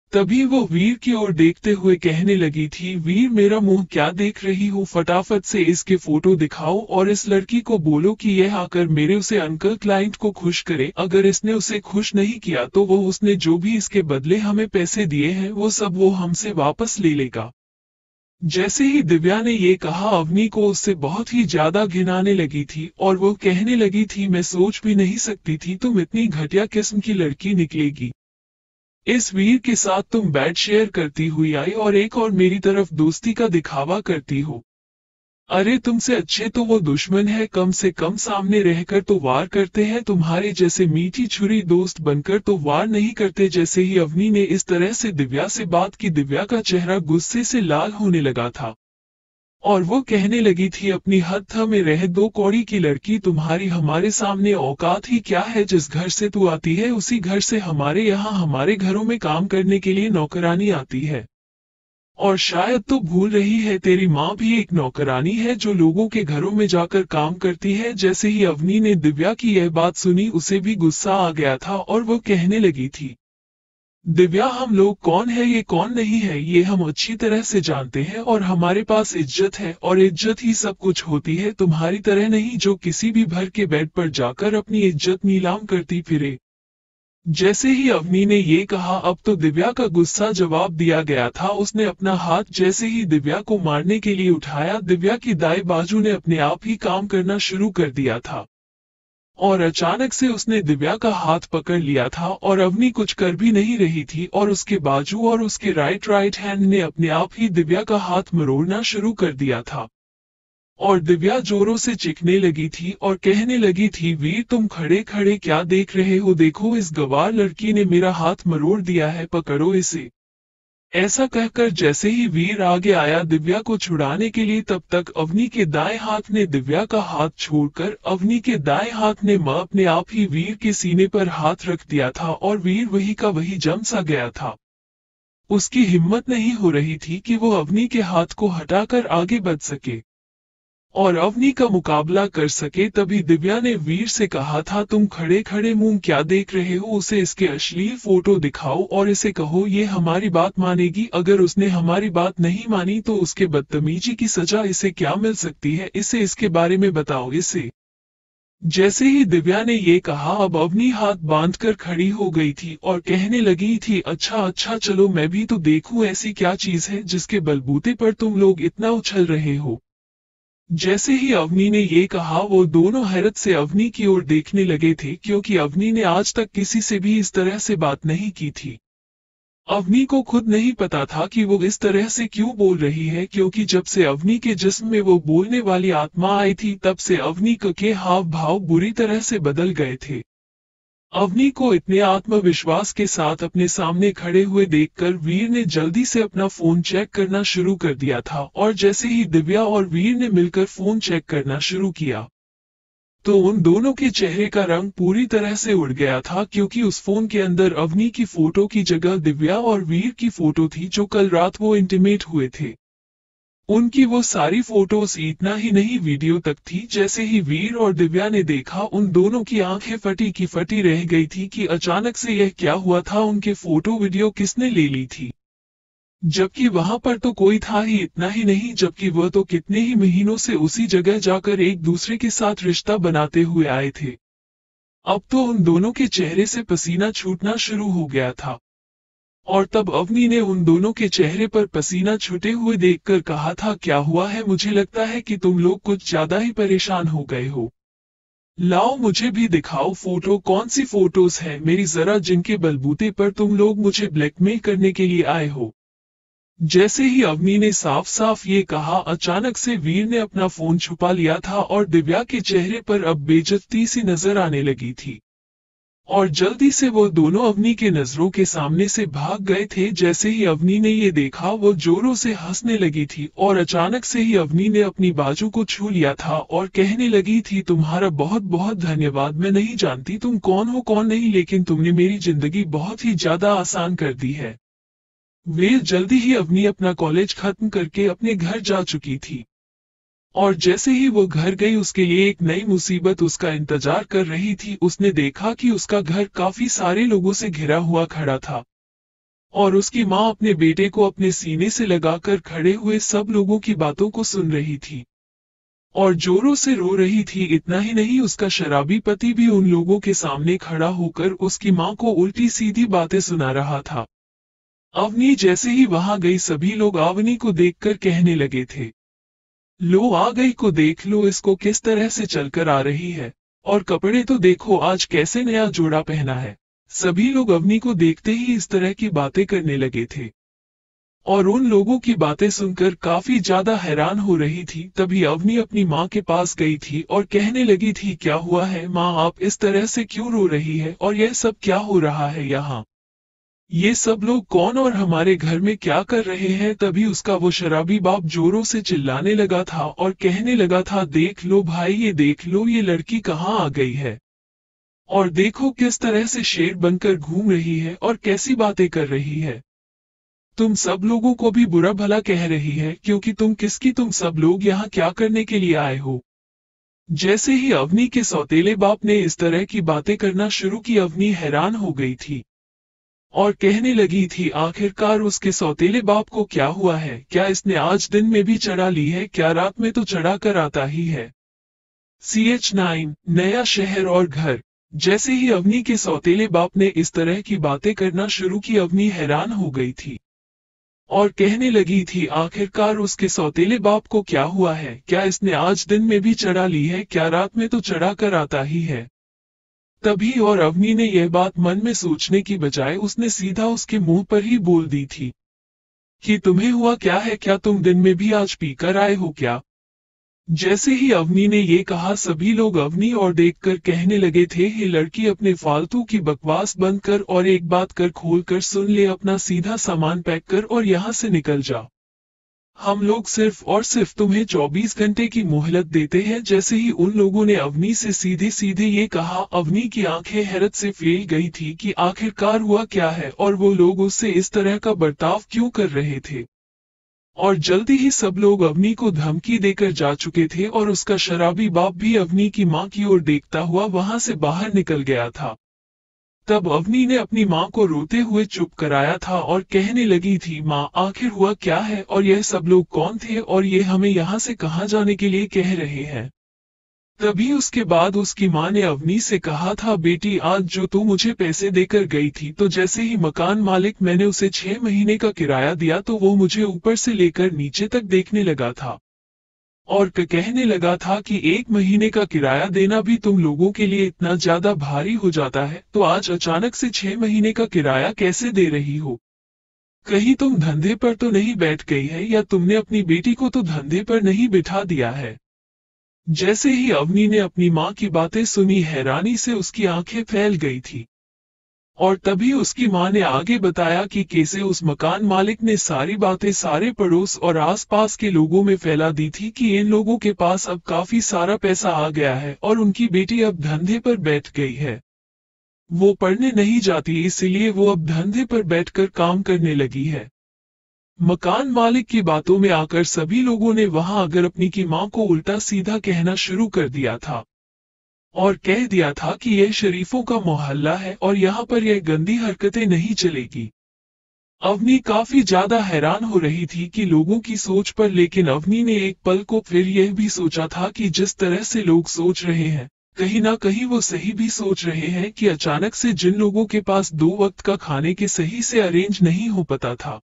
तभी वो वीर की ओर देखते हुए कहने लगी थी, वीर मेरा मुंह क्या देख रही हो, फटाफट से इसके फोटो दिखाओ और इस लड़की को बोलो कि यह आकर मेरे उसे अंकल क्लाइंट को खुश करे। अगर इसने उसे खुश नहीं किया तो वो उसने जो भी इसके बदले हमें पैसे दिए हैं वो सब वो हमसे वापस ले लेगा। जैसे ही दिव्या ने ये कहा अवनी को उससे बहुत ही ज्यादा घिन आने लगी थी और वो कहने लगी थी, मैं सोच भी नहीं सकती थी तुम इतनी घटिया किस्म की लड़की निकलेगी। इस वीर के साथ तुम बेड शेयर करती हुई आई और एक और मेरी तरफ दोस्ती का दिखावा करती हो। अरे तुमसे अच्छे तो वो दुश्मन है, कम से कम सामने रहकर तो वार करते हैं, तुम्हारे जैसे मीठी छुरी दोस्त बनकर तो वार नहीं करते। जैसे ही अवनी ने इस तरह से दिव्या से बात की, दिव्या का चेहरा गुस्से से लाल होने लगा था और वो कहने लगी थी, अपनी हद में रह दो कौड़ी की लड़की, तुम्हारी हमारे सामने औकात ही क्या है। जिस घर से तू आती है उसी घर से हमारे यहाँ हमारे घरों में काम करने के लिए नौकरानी आती है। और शायद तो भूल रही है तेरी माँ भी एक नौकरानी है जो लोगों के घरों में जाकर काम करती है। जैसे ही अवनी ने दिव्या की यह बात सुनी उसे भी गुस्सा आ गया था और वो कहने लगी थी, दिव्या हम लोग कौन है ये कौन नहीं है ये हम अच्छी तरह से जानते हैं और हमारे पास इज्जत है और इज्जत ही सब कुछ होती है, तुम्हारी तरह नहीं जो किसी भी भर के बेड पर जाकर अपनी इज्जत नीलाम करती फिरे। जैसे ही अवनी ने ये कहा अब तो दिव्या का गुस्सा जवाब दिया गया था। उसने अपना हाथ जैसे ही दिव्या को मारने के लिए उठाया, दिव्या की दाएं बाजू ने अपने आप ही काम करना शुरू कर दिया था और अचानक से उसने दिव्या का हाथ पकड़ लिया था और अवनी कुछ कर भी नहीं रही थी और उसके बाजू और उसके राइट राइट हैंड ने अपने आप ही दिव्या का हाथ मरोड़ना शुरू कर दिया था और दिव्या जोरों से चीखने लगी थी और कहने लगी थी, वीर तुम खड़े खड़े क्या देख रहे हो, देखो इस गवार लड़की ने मेरा हाथ मरोड़ दिया है, पकड़ो इसे। ऐसा कहकर जैसे ही वीर आगे आया दिव्या को छुड़ाने के लिए, तब तक अवनी के दाएं हाथ ने दिव्या का हाथ छोड़कर अवनी के दाएं हाथ ने मां अपने आप ही वीर के सीने पर हाथ रख दिया था और वीर वही का वही जम सा गया था। उसकी हिम्मत नहीं हो रही थी कि वो अवनी के हाथ को हटाकर आगे बढ़ सके और अवनी का मुकाबला कर सके। तभी दिव्या ने वीर से कहा था, तुम खड़े खड़े मुंह क्या देख रहे हो, उसे इसके अश्लील फोटो दिखाओ और इसे कहो ये हमारी बात मानेगी। अगर उसने हमारी बात नहीं मानी तो उसके बदतमीजी की सजा इसे क्या मिल सकती है, इसे इसके बारे में बताओ इसे। जैसे ही दिव्या ने ये कहा अब अवनी हाथ बांधकर खड़ी हो गई थी और कहने लगी थी, अच्छा अच्छा चलो मैं भी तो देखूं ऐसी क्या चीज है जिसके बलबूते पर तुम लोग इतना उछल रहे हो। जैसे ही अवनी ने ये कहा वो दोनों हैरत से अवनी की ओर देखने लगे थे क्योंकि अवनी ने आज तक किसी से भी इस तरह से बात नहीं की थी। अवनी को खुद नहीं पता था कि वो इस तरह से क्यों बोल रही है, क्योंकि जब से अवनी के जिस्म में वो बोलने वाली आत्मा आई थी तब से अवनी के हाव भाव बुरी तरह से बदल गए थे। अवनी को इतने आत्मविश्वास के साथ अपने सामने खड़े हुए देखकर वीर ने जल्दी से अपना फोन चेक करना शुरू कर दिया था और जैसे ही दिव्या और वीर ने मिलकर फोन चेक करना शुरू किया तो उन दोनों के चेहरे का रंग पूरी तरह से उड़ गया था, क्योंकि उस फोन के अंदर अवनी की फोटो की जगह दिव्या और वीर की फोटो थी जो कल रात वो इंटीमेट हुए थे। उनकी वो सारी फोटोज इतना ही नहीं वीडियो तक थी। जैसे ही वीर और दिव्या ने देखा उन दोनों की आंखें फटी की फटी रह गई थी कि अचानक से यह क्या हुआ था, उनके फोटो वीडियो किसने ले ली थी, जबकि वहां पर तो कोई था ही। इतना ही नहीं जबकि वह तो कितने ही महीनों से उसी जगह जाकर एक दूसरे के साथ रिश्ता बनाते हुए आए थे। अब तो उन दोनों के चेहरे से पसीना छूटना शुरू हो गया था और तब अवनी ने उन दोनों के चेहरे पर पसीना छूटे हुए देखकर कहा था, क्या हुआ है, मुझे लगता है कि तुम लोग कुछ ज्यादा ही परेशान हो गए हो। लाओ मुझे भी दिखाओ फोटो, कौन सी फोटोज है मेरी जरा जिनके बलबूते पर तुम लोग मुझे ब्लैकमेल करने के लिए आए हो। जैसे ही अवनी ने साफ साफ ये कहा अचानक से वीर ने अपना फोन छुपा लिया था और दिव्या के चेहरे पर अब बेइज्जती सी नजर आने लगी थी और जल्दी से वो दोनों अवनी के नजरों के सामने से भाग गए थे। जैसे ही अवनी ने ये देखा वो जोरों से हंसने लगी थी और अचानक से ही अवनी ने अपनी बाजू को छू लिया था और कहने लगी थी, तुम्हारा बहुत बहुत धन्यवाद, मैं नहीं जानती तुम कौन हो कौन नहीं, लेकिन तुमने मेरी जिंदगी बहुत ही ज्यादा आसान कर दी है। वे जल्दी ही अवनी अपना कॉलेज खत्म करके अपने घर जा चुकी थी और जैसे ही वो घर गई उसके लिए एक नई मुसीबत उसका इंतजार कर रही थी। उसने देखा कि उसका घर काफी सारे लोगों से घिरा हुआ खड़ा था और उसकी माँ अपने बेटे को अपने सीने से लगाकर खड़े हुए सब लोगों की बातों को सुन रही थी और जोरों से रो रही थी। इतना ही नहीं, उसका शराबी पति भी उन लोगों के सामने खड़ा होकर उसकी माँ को उल्टी सीधी बातें सुना रहा था। अवनी जैसे ही वहां गई, सभी लोग अवनी को देखकर कहने लगे थे, लो आ गई को देख लो, इसको किस तरह से चलकर आ रही है, और कपड़े तो देखो आज कैसे नया जोड़ा पहना है। सभी लोग अवनी को देखते ही इस तरह की बातें करने लगे थे और उन लोगों की बातें सुनकर काफी ज्यादा हैरान हो रही थी। तभी अवनी अपनी माँ के पास गई थी और कहने लगी थी, क्या हुआ है माँ, आप इस तरह से क्यों रो रही है, और यह सब क्या हो रहा है यहाँ, ये सब लोग कौन और हमारे घर में क्या कर रहे हैं। तभी उसका वो शराबी बाप जोरों से चिल्लाने लगा था और कहने लगा था, देख लो भाई, ये देख लो, ये लड़की कहाँ आ गई है, और देखो किस तरह से शेर बनकर घूम रही है और कैसी बातें कर रही है। तुम सब लोगों को भी बुरा भला कह रही है, क्योंकि तुम किसकी, तुम सब लोग यहाँ क्या करने के लिए आए हो। जैसे ही अवनी के सौतेले बाप ने इस तरह की बातें करना शुरू की, अवनी हैरान हो गई थी और कहने लगी थी, आखिरकार उसके सौतेले बाप को क्या हुआ है, क्या इसने आज दिन में भी चढ़ा ली है, क्या रात में तो चढ़ा कर आता ही है। सी एच नाइन नया शहर और घर। जैसे ही अवनी के सौतेले बाप ने इस तरह की बातें करना शुरू की, अवनी हैरान हो गई थी और कहने लगी थी, आखिरकार उसके सौतेले बाप को क्या हुआ है, क्या इसने आज दिन में भी चढ़ा ली है, क्या रात में तो चढ़ा कर आता ही है। तभी और अवनी ने यह बात मन में सोचने की बजाय उसने सीधा उसके मुंह पर ही बोल दी थी कि तुम्हें हुआ क्या है, क्या तुम दिन में भी आज पीकर आए हो क्या। जैसे ही अवनी ने ये कहा, सभी लोग अवनी और देखकर कहने लगे थे, हे लड़की, अपने फालतू की बकवास बंद कर और एक बात कर, खोल कर सुन ले, अपना सीधा सामान पैक कर और यहाँ से निकल जा। हम लोग सिर्फ और सिर्फ तुम्हें चौबीस घंटे की मोहलत देते हैं। जैसे ही उन लोगों ने अवनी से सीधे सीधे ये कहा, अवनी की आंखें हैरत से फैल गई थी कि आखिरकार हुआ क्या है और वो लोग उससे इस तरह का बर्ताव क्यों कर रहे थे। और जल्दी ही सब लोग अवनी को धमकी देकर जा चुके थे और उसका शराबी बाप भी अवनी की मां की ओर देखता हुआ वहां से बाहर निकल गया था। तब अवनी ने अपनी मां को रोते हुए चुप कराया था और कहने लगी थी, मां, आखिर हुआ क्या है और यह सब लोग कौन थे और ये हमें यहाँ से कहाँ जाने के लिए कह रहे हैं। तभी उसके बाद उसकी मां ने अवनी से कहा था, बेटी, आज जो तू मुझे पैसे देकर गई थी, तो जैसे ही मकान मालिक, मैंने उसे छह महीने का किराया दिया तो वो मुझे ऊपर से लेकर नीचे तक देखने लगा था और कहने लगा था कि एक महीने का किराया देना भी तुम लोगों के लिए इतना ज्यादा भारी हो जाता है, तो आज अचानक से छह महीने का किराया कैसे दे रही हो। कहीं तुम धंधे पर तो नहीं बैठ गई है, या तुमने अपनी बेटी को तो धंधे पर नहीं बिठा दिया है। जैसे ही अवनी ने अपनी मां की बातें सुनी, हैरानी से उसकी आंखें फैल गई थी और तभी उसकी मां ने आगे बताया कि कैसे उस मकान मालिक ने सारी बातें सारे पड़ोस और आसपास के लोगों में फैला दी थी कि इन लोगों के पास अब काफी सारा पैसा आ गया है और उनकी बेटी अब धंधे पर बैठ गई है। वो पढ़ने नहीं जाती, इसलिए वो अब धंधे पर बैठकर काम करने लगी है। मकान मालिक की बातों में आकर सभी लोगों ने वहां आकर अपनी की मां को उल्टा सीधा कहना शुरू कर दिया था और कह दिया था कि यह शरीफों का मोहल्ला है और यहाँ पर यह गंदी हरकतें नहीं चलेगी। अवनी काफी ज्यादा हैरान हो रही थी कि लोगों की सोच पर, लेकिन अवनी ने एक पल को फिर यह भी सोचा था कि जिस तरह से लोग सोच रहे हैं, कहीं ना कहीं वो सही भी सोच रहे हैं कि अचानक से जिन लोगों के पास दो वक्त का खाने के सही से अरेंज नहीं हो पाता था,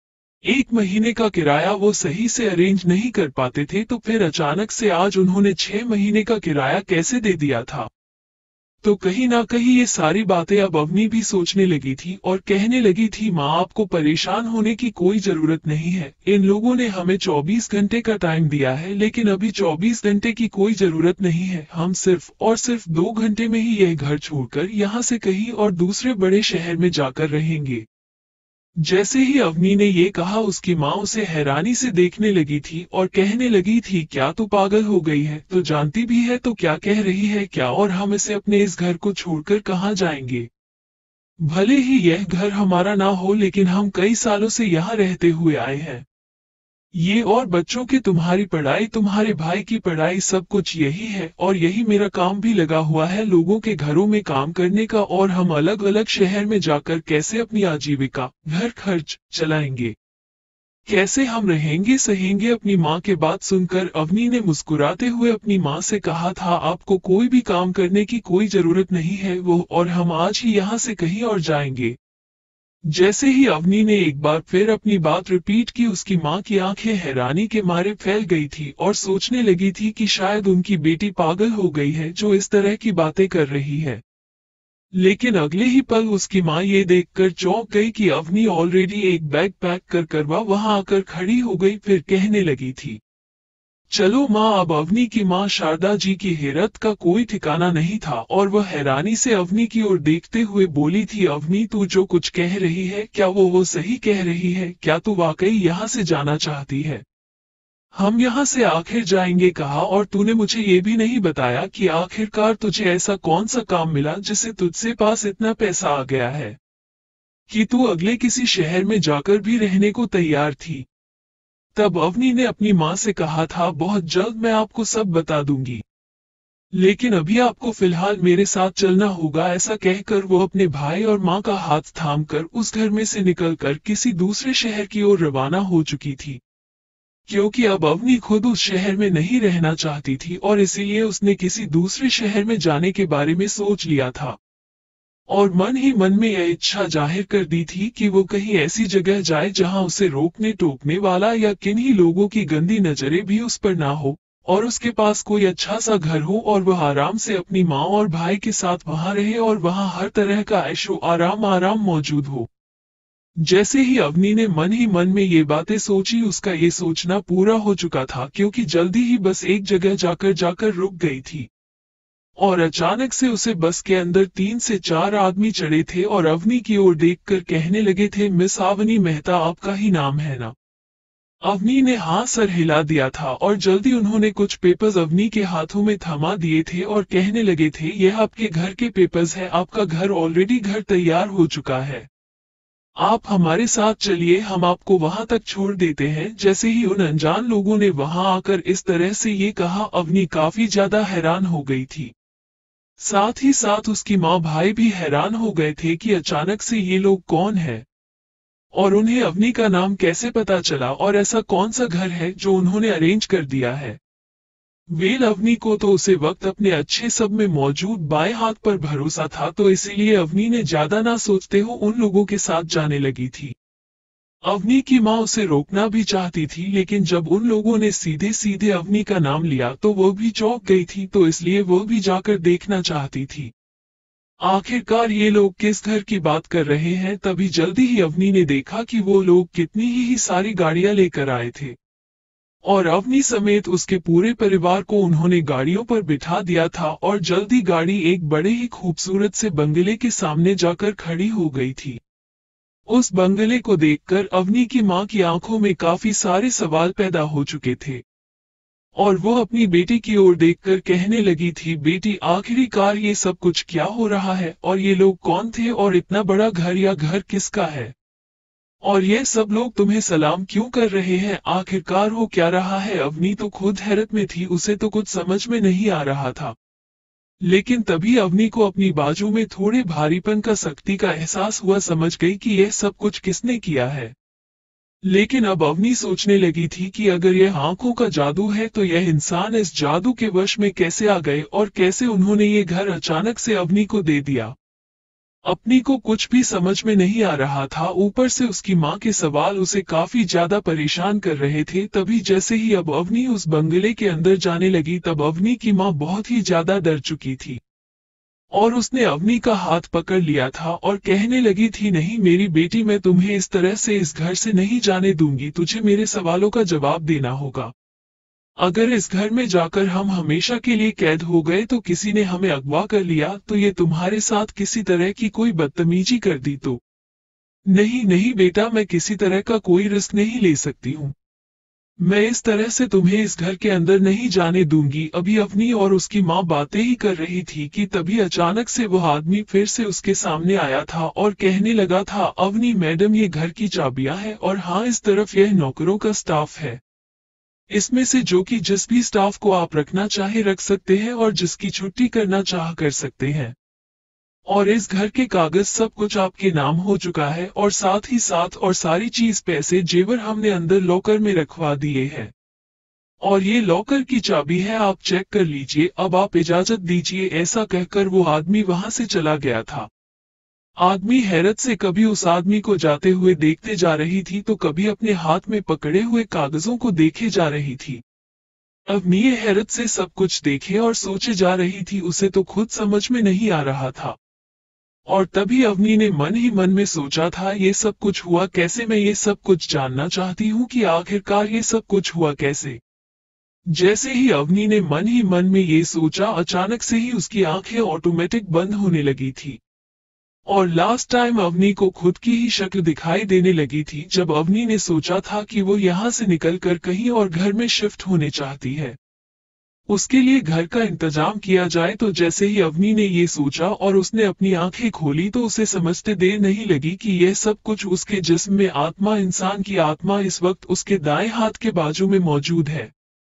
एक महीने का किराया वो सही से अरेंज नहीं कर पाते थे, तो फिर अचानक से आज उन्होंने छह महीने का किराया कैसे दे दिया था। तो कहीं ना कहीं ये सारी बातें अब अवनी भी सोचने लगी थी और कहने लगी थी, माँ, आपको परेशान होने की कोई जरूरत नहीं है। इन लोगों ने हमें चौबीस घंटे का टाइम दिया है, लेकिन अभी चौबीस घंटे की कोई जरूरत नहीं है। हम सिर्फ और सिर्फ दो घंटे में ही यह घर छोड़कर यहाँ से कहीं और दूसरे बड़े शहर में जाकर रहेंगे। जैसे ही अवनी ने ये कहा, उसकी माँ उसे हैरानी से देखने लगी थी और कहने लगी थी, क्या तू पागल हो गई है, तो जानती भी है तो क्या कह रही है क्या, और हम इसे अपने इस घर को छोड़कर कहाँ जाएंगे। भले ही यह घर हमारा ना हो, लेकिन हम कई सालों से यहाँ रहते हुए आए हैं। ये और बच्चों की तुम्हारी पढ़ाई, तुम्हारे भाई की पढ़ाई, सब कुछ यही है और यही मेरा काम भी लगा हुआ है, लोगों के घरों में काम करने का। और हम अलग अलग शहर में जाकर कैसे अपनी आजीविका, घर खर्च चलाएंगे, कैसे हम रहेंगे सहेंगे। अपनी माँ के बात सुनकर अवनी ने मुस्कुराते हुए अपनी माँ से कहा था, आपको कोई भी काम करने की कोई जरूरत नहीं है, वो और हम आज ही यहाँ से कहीं और जाएंगे। जैसे ही अवनी ने एक बार फिर अपनी बात रिपीट की, उसकी माँ की आंखें हैरानी के मारे फैल गई थी और सोचने लगी थी कि शायद उनकी बेटी पागल हो गई है जो इस तरह की बातें कर रही है। लेकिन अगले ही पल उसकी माँ ये देखकर चौंक गई कि अवनी ऑलरेडी एक बैग पैक कर करवा वहां आकर खड़ी हो गई। फिर कहने लगी थी, चलो माँ। अब अवनी की माँ शारदा जी की हैरत का कोई ठिकाना नहीं था और वह हैरानी से अवनी की ओर देखते हुए बोली थी, अवनी तू जो कुछ कह रही है, क्या वो वो सही कह रही है? क्या तू वाकई यहाँ से जाना चाहती है? हम यहाँ से आखिर जाएंगे कहा, और तूने मुझे ये भी नहीं बताया कि आखिरकार तुझे ऐसा कौन सा काम मिला जिससे तुझसे पास इतना पैसा आ गया है कि तू अगले किसी शहर में जाकर भी रहने को तैयार थी। तब अवनी ने अपनी माँ से कहा था, बहुत जल्द मैं आपको सब बता दूंगी, लेकिन अभी आपको फिलहाल मेरे साथ चलना होगा। ऐसा कहकर वो अपने भाई और माँ का हाथ थामकर उस घर में से निकलकर किसी दूसरे शहर की ओर रवाना हो चुकी थी, क्योंकि अब अवनी खुद उस शहर में नहीं रहना चाहती थी और इसीलिए उसने किसी दूसरे शहर में जाने के बारे में सोच लिया था और मन ही मन में यह इच्छा जाहिर कर दी थी कि वो कहीं ऐसी जगह जाए जहां उसे रोकने टोकने वाला या किन्हीं लोगों की गंदी नजरें भी उस पर ना हो और उसके पास कोई अच्छा सा घर हो और वह आराम से अपनी माँ और भाई के साथ वहां रहे और वहां हर तरह का ऐशो आराम आराम मौजूद हो। जैसे ही अवनी ने मन ही मन में ये बातें सोची, उसका ये सोचना पूरा हो चुका था, क्योंकि जल्दी ही बस एक जगह जाकर जाकर रुक गई थी और अचानक से उसे बस के अंदर तीन से चार आदमी चढ़े थे और अवनी की ओर देखकर कहने लगे थे, मिस अवनी मेहता आपका ही नाम है ना? अवनी ने हाँ सर हिला दिया था और जल्दी उन्होंने कुछ पेपर्स अवनी के हाथों में थमा दिए थे और कहने लगे थे, यह आपके घर के पेपर्स है, आपका घर ऑलरेडी घर तैयार हो चुका है, आप हमारे साथ चलिए, हम आपको वहां तक छोड़ देते हैं। जैसे ही उन अनजान लोगों ने वहां आकर इस तरह से ये कहा, अवनी काफी ज्यादा हैरान हो गई थी। साथ ही साथ उसकी माँ भाई भी हैरान हो गए थे कि अचानक से ये लोग कौन है और उन्हें अवनी का नाम कैसे पता चला और ऐसा कौन सा घर है जो उन्होंने अरेंज कर दिया है। वेल अवनी को तो उसे वक्त अपने अच्छे सब में मौजूद बाएं हाथ पर भरोसा था, तो इसीलिए अवनी ने ज्यादा ना सोचते हो उन लोगों के साथ जाने लगी थी। अवनी की माँ उसे रोकना भी चाहती थी, लेकिन जब उन लोगों ने सीधे सीधे अवनी का नाम लिया तो वो भी चौंक गई थी, तो इसलिए वो भी जाकर देखना चाहती थी आखिरकार ये लोग किस घर की बात कर रहे हैं। तभी जल्दी ही अवनी ने देखा कि वो लोग कितनी ही, ही सारी गाड़ियां लेकर आए थे और अवनी समेत उसके पूरे परिवार को उन्होंने गाड़ियों पर बिठा दिया था और जल्दी गाड़ी एक बड़े ही खूबसूरत से बंगले के सामने जाकर खड़ी हो गई थी। उस बंगले को देखकर अवनी की माँ की आंखों में काफी सारे सवाल पैदा हो चुके थे और वो अपनी बेटी की ओर देखकर कहने लगी थी, बेटी आखिरकार ये सब कुछ क्या हो रहा है और ये लोग कौन थे और इतना बड़ा घर या घर किसका है और ये सब लोग तुम्हें सलाम क्यों कर रहे हैं? आखिरकार हो क्या रहा है? अवनी तो खुद हैरत में थी, उसे तो कुछ समझ में नहीं आ रहा था। लेकिन तभी अवनी को अपनी बाजू में थोड़े भारीपन का सख्ती का एहसास हुआ, समझ गई कि यह सब कुछ किसने किया है। लेकिन अब अवनी सोचने लगी थी कि अगर यह आंखों का जादू है तो यह इंसान इस जादू के वश में कैसे आ गए और कैसे उन्होंने ये घर अचानक से अवनी को दे दिया। अपनी को कुछ भी समझ में नहीं आ रहा था, ऊपर से उसकी माँ के सवाल उसे काफी ज्यादा परेशान कर रहे थे। तभी जैसे ही अब अवनी उस बंगले के अंदर जाने लगी, तब अवनी की माँ बहुत ही ज्यादा डर चुकी थी और उसने अवनी का हाथ पकड़ लिया था और कहने लगी थी, नहीं मेरी बेटी, मैं तुम्हें इस तरह से इस घर से नहीं जाने दूंगी, तुझे मेरे सवालों का जवाब देना होगा। अगर इस घर में जाकर हम हमेशा के लिए कैद हो गए तो किसी ने हमें अगवा कर लिया तो ये तुम्हारे साथ किसी तरह की कोई बदतमीजी कर दी तो? नहीं नहीं बेटा, मैं किसी तरह का कोई रिस्क नहीं ले सकती हूँ। मैं इस तरह से तुम्हें इस घर के अंदर नहीं जाने दूंगी। अभी अवनी और उसकी माँ बातें ही कर रही थी कि तभी अचानक से वह आदमी फिर से उसके सामने आया था और कहने लगा था, अवनी मैडम, ये घर की चाबियां हैं और हाँ, इस तरफ यह नौकरों का स्टाफ है। इसमें से जो कि जिस भी स्टाफ को आप रखना चाहे रख सकते हैं और जिसकी छुट्टी करना चाह कर सकते हैं। और इस घर के कागज सब कुछ आपके नाम हो चुका है और साथ ही साथ और सारी चीज, पैसे, जेवर हमने अंदर लॉकर में रखवा दिए हैं। और ये लॉकर की चाबी है, आप चेक कर लीजिए। अब आप इजाजत दीजिए। ऐसा कहकर वो आदमी वहां से चला गया था। आदमी हैरत से कभी उस आदमी को जाते हुए देखते जा रही थी तो कभी अपने हाथ में पकड़े हुए कागजों को देखे जा रही थी। अवनी हैरत से सब कुछ देखे और सोचे जा रही थी। उसे तो खुद समझ में नहीं आ रहा था। और तभी अवनी ने मन ही मन में सोचा था, ये सब कुछ हुआ कैसे? मैं ये सब कुछ जानना चाहती हूँ कि आखिरकार ये सब कुछ हुआ कैसे। जैसे ही अवनी ने मन ही मन में ये सोचा, अचानक से ही उसकी आंखें ऑटोमेटिक बंद होने लगी थी। और लास्ट टाइम अवनी को खुद की ही शक्ल दिखाई देने लगी थी जब अवनी ने सोचा था कि वो यहाँ से निकलकर कहीं और घर में शिफ्ट होने चाहती है। उसके लिए घर का इंतजाम किया जाए। तो जैसे ही अवनी ने ये सोचा और उसने अपनी आंखें खोली तो उसे समझते देर नहीं लगी कि यह सब कुछ उसके जिस्म में आत्मा, इंसान की आत्मा इस वक्त उसके दाएं हाथ के बाजू में मौजूद है।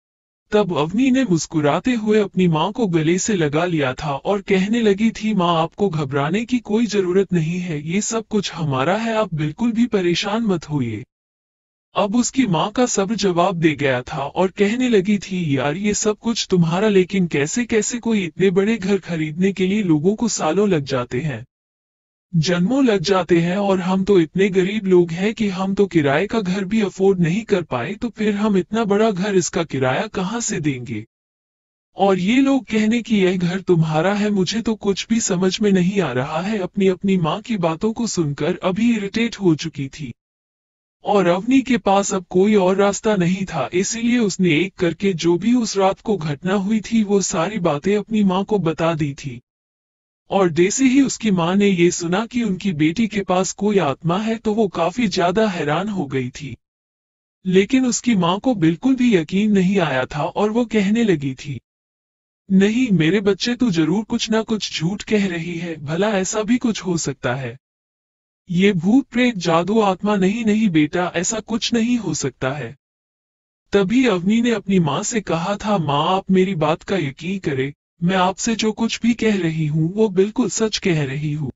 तब अवनी ने मुस्कुराते हुए अपनी माँ को गले से लगा लिया था और कहने लगी थी, माँ, आपको घबराने की कोई जरूरत नहीं है, ये सब कुछ हमारा है, आप बिल्कुल भी परेशान मत होइए। अब उसकी माँ का सब्र जवाब दे गया था और कहने लगी थी, यार ये सब कुछ तुम्हारा, लेकिन कैसे कैसे कोई इतने बड़े घर खरीदने के लिए लोगों को सालों लग जाते हैं, जन्मों लग जाते हैं, और हम तो इतने गरीब लोग हैं कि हम तो किराए का घर भी अफोर्ड नहीं कर पाए, तो फिर हम इतना बड़ा घर, इसका किराया कहाँ से देंगे? और ये लोग कहने की यह घर तुम्हारा है, मुझे तो कुछ भी समझ में नहीं आ रहा है। अपनी अपनी माँ की बातों को सुनकर अभी इरिटेट हो चुकी थी और अवनी के पास अब कोई और रास्ता नहीं था, इसीलिए उसने एक करके जो भी उस रात को घटना हुई थी वो सारी बातें अपनी माँ को बता दी थी। और जैसे ही उसकी माँ ने ये सुना कि उनकी बेटी के पास कोई आत्मा है तो वो काफी ज्यादा हैरान हो गई थी। लेकिन उसकी माँ को बिल्कुल भी यकीन नहीं आया था और वो कहने लगी थी, नहीं मेरे बच्चे, तू जरूर कुछ ना कुछ झूठ कह रही है, भला ऐसा भी कुछ हो सकता है? ये भूत प्रेत जादू आत्मा, नहीं नहीं बेटा, ऐसा कुछ नहीं हो सकता है। तभी अवनी ने अपनी माँ से कहा था, माँ आप मेरी बात का यकीन करें, मैं आपसे जो कुछ भी कह रही हूँ वो बिल्कुल सच कह रही हूँ।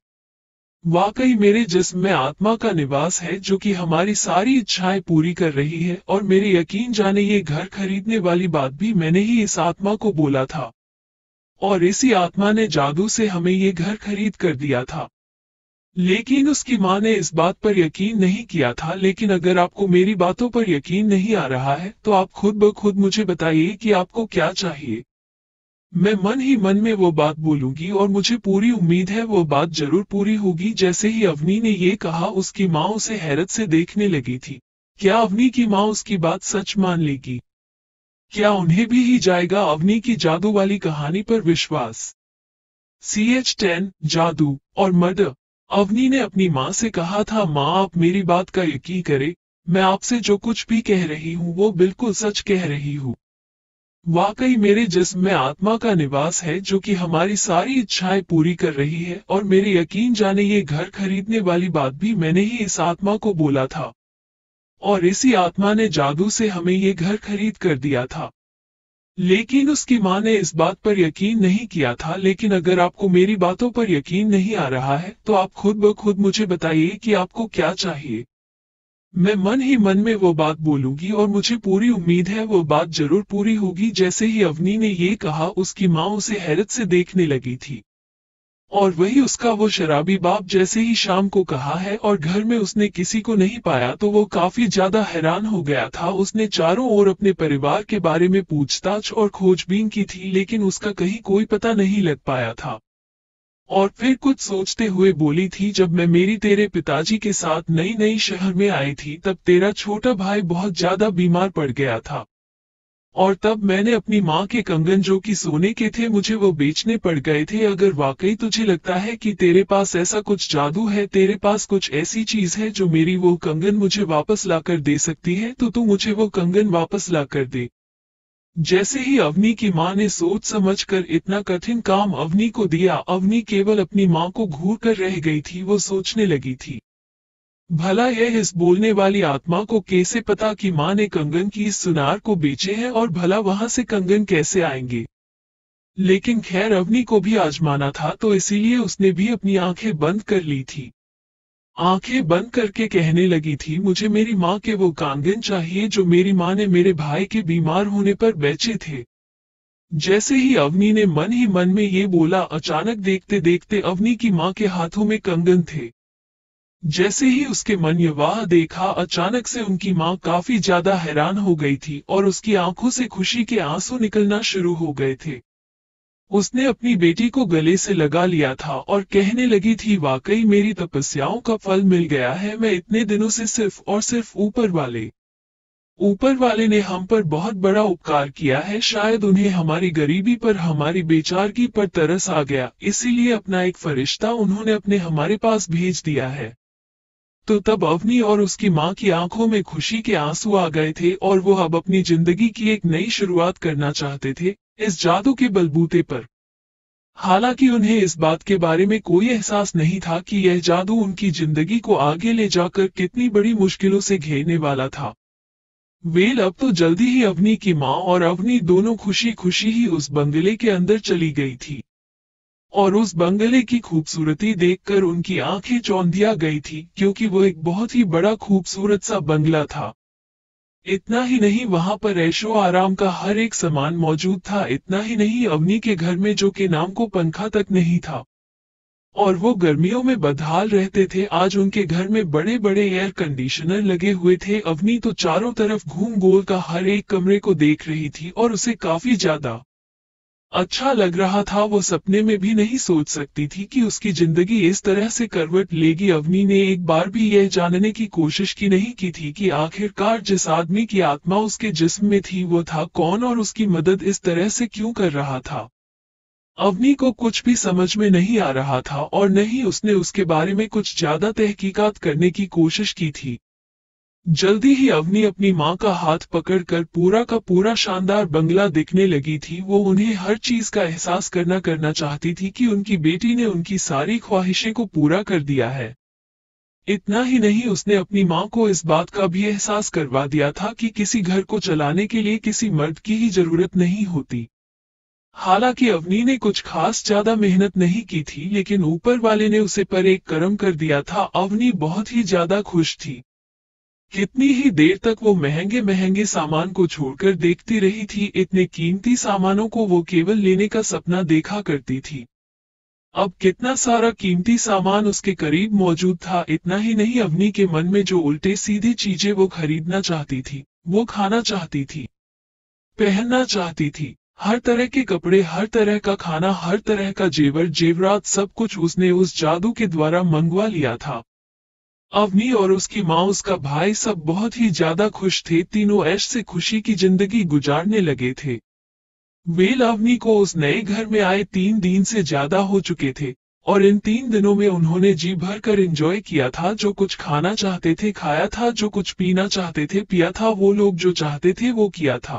वाकई मेरे जिस्म में आत्मा का निवास है जो कि हमारी सारी इच्छाएं पूरी कर रही है, और मेरे यकीन जाने ये घर खरीदने वाली बात भी मैंने ही इस आत्मा को बोला था और इसी आत्मा ने जादू से हमें ये घर खरीद कर दिया था। लेकिन उसकी माँ ने इस बात पर यकीन नहीं किया था। लेकिन अगर आपको मेरी बातों पर यकीन नहीं आ रहा है तो आप खुद ब खुद मुझे बताइए कि आपको क्या चाहिए। मैं मन ही मन में वो बात बोलूंगी और मुझे पूरी उम्मीद है वो बात जरूर पूरी होगी। जैसे ही अवनी ने ये कहा, उसकी माँ उसे हैरत से देखने लगी थी। क्या अवनी की माँ उसकी बात सच मान लेगी? क्या उन्हें भी ही जाएगा अवनी की जादू वाली कहानी पर विश्वास? सी एच टेन जादू और मर्डर। अवनी ने अपनी माँ से कहा था, माँ आप मेरी बात का यकीन करें, मैं आपसे जो कुछ भी कह रही हूँ वो बिल्कुल सच कह रही हूँ। वाकई मेरे जिस्म में आत्मा का निवास है जो कि हमारी सारी इच्छाएं पूरी कर रही है, और मेरे यकीन जाने ये घर खरीदने वाली बात भी मैंने ही इस आत्मा को बोला था और इसी आत्मा ने जादू से हमें ये घर खरीद कर दिया था। लेकिन उसकी माँ ने इस बात पर यकीन नहीं किया था। लेकिन अगर आपको मेरी बातों पर यकीन नहीं आ रहा है तो आप खुद ब खुद मुझे बताइए कि आपको क्या चाहिए। मैं मन ही मन में वो बात बोलूंगी और मुझे पूरी उम्मीद है वो बात जरूर पूरी होगी। जैसे ही अवनी ने ये कहा, उसकी माँ उसे हैरत से देखने लगी थी और वही उसका वो शराबी बाप जैसे ही शाम को कहा है और घर में उसने किसी को नहीं पाया तो वो काफी ज्यादा हैरान हो गया था। उसने चारों ओर अपने परिवार के बारे में पूछताछ और खोजबीन की थी, लेकिन उसका कहीं कोई पता नहीं लग पाया था। और फिर कुछ सोचते हुए बोली थी, जब मैं मेरी तेरे पिताजी के साथ नई नई शहर में आई थी तब तेरा छोटा भाई बहुत ज्यादा बीमार पड़ गया था और तब मैंने अपनी माँ के कंगन जो कि सोने के थे मुझे वो बेचने पड़ गए थे। अगर वाकई तुझे लगता है कि तेरे पास ऐसा कुछ जादू है, तेरे पास कुछ ऐसी चीज है जो मेरी वो कंगन मुझे वापस लाकर दे सकती है, तो तू मुझे वो कंगन वापस लाकर दे। जैसे ही अवनी की माँ ने सोच समझकर इतना कठिन काम अवनी को दिया, अवनी केवल अपनी माँ को घूर कर रह गई थी। वो सोचने लगी थी, भला यह इस बोलने वाली आत्मा को कैसे पता कि माँ ने कंगन की इस सुनार को बेचे हैं, और भला वहां से कंगन कैसे आएंगे। लेकिन खैर अवनी को भी आजमाना था, तो इसीलिए उसने भी अपनी आंखें बंद कर ली थी। आंखें बंद करके कहने लगी थी, मुझे मेरी माँ के वो कंगन चाहिए जो मेरी माँ ने मेरे भाई के बीमार होने पर बेचे थे। जैसे ही अवनी ने मन ही मन में ये बोला, अचानक देखते देखते अवनी की माँ के हाथों में कंगन थे। जैसे ही उसके मन ये वाह देखा, अचानक से उनकी माँ काफी ज्यादा हैरान हो गई थी और उसकी आंखों से खुशी के आंसू निकलना शुरू हो गए थे। उसने अपनी बेटी को गले से लगा लिया था और कहने लगी थी, वाकई मेरी तपस्याओं का फल मिल गया है। मैं इतने दिनों से सिर्फ और सिर्फ ऊपर वाले ऊपर वाले ने हम पर बहुत बड़ा उपकार किया है। शायद उन्हें हमारी गरीबी पर, हमारी बेचारगी पर तरस आ गया, इसीलिए अपना एक फरिश्ता उन्होंने अपने हमारे पास भेज दिया है। तो तब अवनी और उसकी माँ की आंखों में खुशी के आंसू आ गए थे और वो अब अपनी जिंदगी की एक नई शुरुआत करना चाहते थे, इस जादू के बलबूते पर। हालांकि उन्हें इस बात के बारे में कोई एहसास नहीं था कि यह जादू उनकी जिंदगी को आगे ले जाकर कितनी बड़ी मुश्किलों से घेरने वाला था। वेल अब तो जल्दी ही अवनी की माँ और अवनी दोनों खुशी खुशी ही उस बंगले के अंदर चली गई थी, और उस बंगले की खूबसूरती देखकर उनकी आंखें चौंधिया गई थी, क्योंकि वो एक बहुत ही बड़ा खूबसूरत सा बंगला था। इतना ही नहीं, वहां पर ऐशो आराम का हर एक सामान मौजूद था। इतना ही नहीं, अवनी के घर में जो के नाम को पंखा तक नहीं था और वो गर्मियों में बदहाल रहते थे, आज उनके घर में बड़े बड़े एयर कंडीशनर लगे हुए थे। अवनी तो चारों तरफ घूम गोल का हर एक कमरे को देख रही थी और उसे काफी ज्यादा अच्छा लग रहा था। वो सपने में भी नहीं सोच सकती थी कि उसकी जिंदगी इस तरह से करवट लेगी। अवनी ने एक बार भी यह जानने की कोशिश की नहीं की थी कि आखिरकार जिस आदमी की आत्मा उसके जिस्म में थी वो था कौन और उसकी मदद इस तरह से क्यों कर रहा था। अवनी को कुछ भी समझ में नहीं आ रहा था और न ही उसने उसके बारे में कुछ ज्यादा तहकीकात करने की कोशिश की थी। जल्दी ही अवनी अपनी माँ का हाथ पकड़कर पूरा का पूरा शानदार बंगला दिखने लगी थी। वो उन्हें हर चीज का एहसास करना करना चाहती थी कि उनकी बेटी ने उनकी सारी ख्वाहिशें को पूरा कर दिया है। इतना ही नहीं, उसने अपनी माँ को इस बात का भी एहसास करवा दिया था कि किसी घर को चलाने के लिए किसी मर्द की ही जरूरत नहीं होती। हालांकि अवनी ने कुछ खास ज्यादा मेहनत नहीं की थी, लेकिन ऊपर वाले ने उसे पर एक करम कर दिया था। अवनी बहुत ही ज्यादा खुश थी। कितनी ही देर तक वो महंगे महंगे सामान को छोड़कर देखती रही थी। इतने कीमती सामानों को वो केवल लेने का सपना देखा करती थी। अब कितना सारा कीमती सामान उसके करीब मौजूद था। इतना ही नहीं, अवनी के मन में जो उल्टे सीधी चीजें वो खरीदना चाहती थी, वो खाना चाहती थी, पहनना चाहती थी, हर तरह के कपड़े, हर तरह का खाना, हर तरह का जेवर जेवरात, सब कुछ उसने उस जादू के द्वारा मंगवा लिया था। अवनी और उसकी माँ, उसका भाई, सब बहुत ही ज्यादा खुश थे। तीनों ऐश से खुशी की जिंदगी गुजारने लगे थे। वेल अवनी को उस नए घर में आए तीन दिन से ज्यादा हो चुके थे और इन तीन दिनों में उन्होंने जी भर कर एंजॉय किया था। जो कुछ खाना चाहते थे खाया था, जो कुछ पीना चाहते थे पिया था, वो लोग जो चाहते थे वो किया था।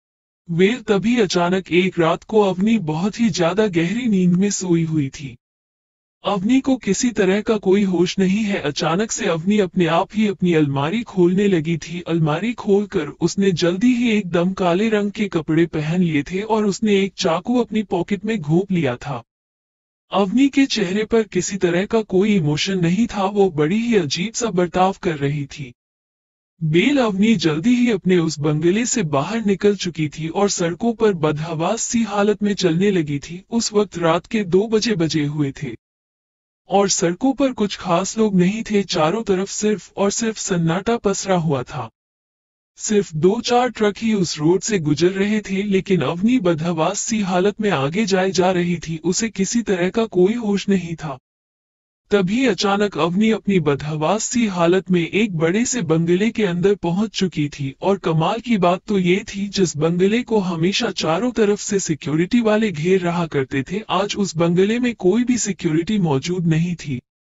वेल तभी अचानक एक रात को अवनी बहुत ही ज्यादा गहरी नींद में सोई हुई थी। अवनी को किसी तरह का कोई होश नहीं है। अचानक से अवनी अपने आप ही अपनी अलमारी खोलने लगी थी। अलमारी खोलकर उसने जल्दी ही एकदम काले रंग के कपड़े पहन लिए थे और उसने एक चाकू अपनी पॉकेट में घोंप लिया था। अवनी के चेहरे पर किसी तरह का कोई इमोशन नहीं था। वो बड़ी ही अजीब सा बर्ताव कर रही थी। बेल अवनी जल्दी ही अपने उस बंगले से बाहर निकल चुकी थी और सड़कों पर बदहवास सी हालत में चलने लगी थी। उस वक्त रात के दो बजे बजे हुए थे और सड़कों पर कुछ खास लोग नहीं थे। चारों तरफ सिर्फ और सिर्फ सन्नाटा पसरा हुआ था। सिर्फ दो चार ट्रक ही उस रोड से गुजर रहे थे, लेकिन अवनी बदहवास सी हालत में आगे जाए जा रही थी। उसे किसी तरह का कोई होश नहीं था। तभी अचानक अवनी अपनी बदहवास सी हालत में एक बड़े से बंगले के अंदर पहुंच चुकी थी। और कमाल की बात तो ये थी, जिस बंगले को हमेशा चारों तरफ से सिक्योरिटी वाले घेर रहा करते थे, आज उस बंगले में कोई भी सिक्योरिटी मौजूद नहीं थी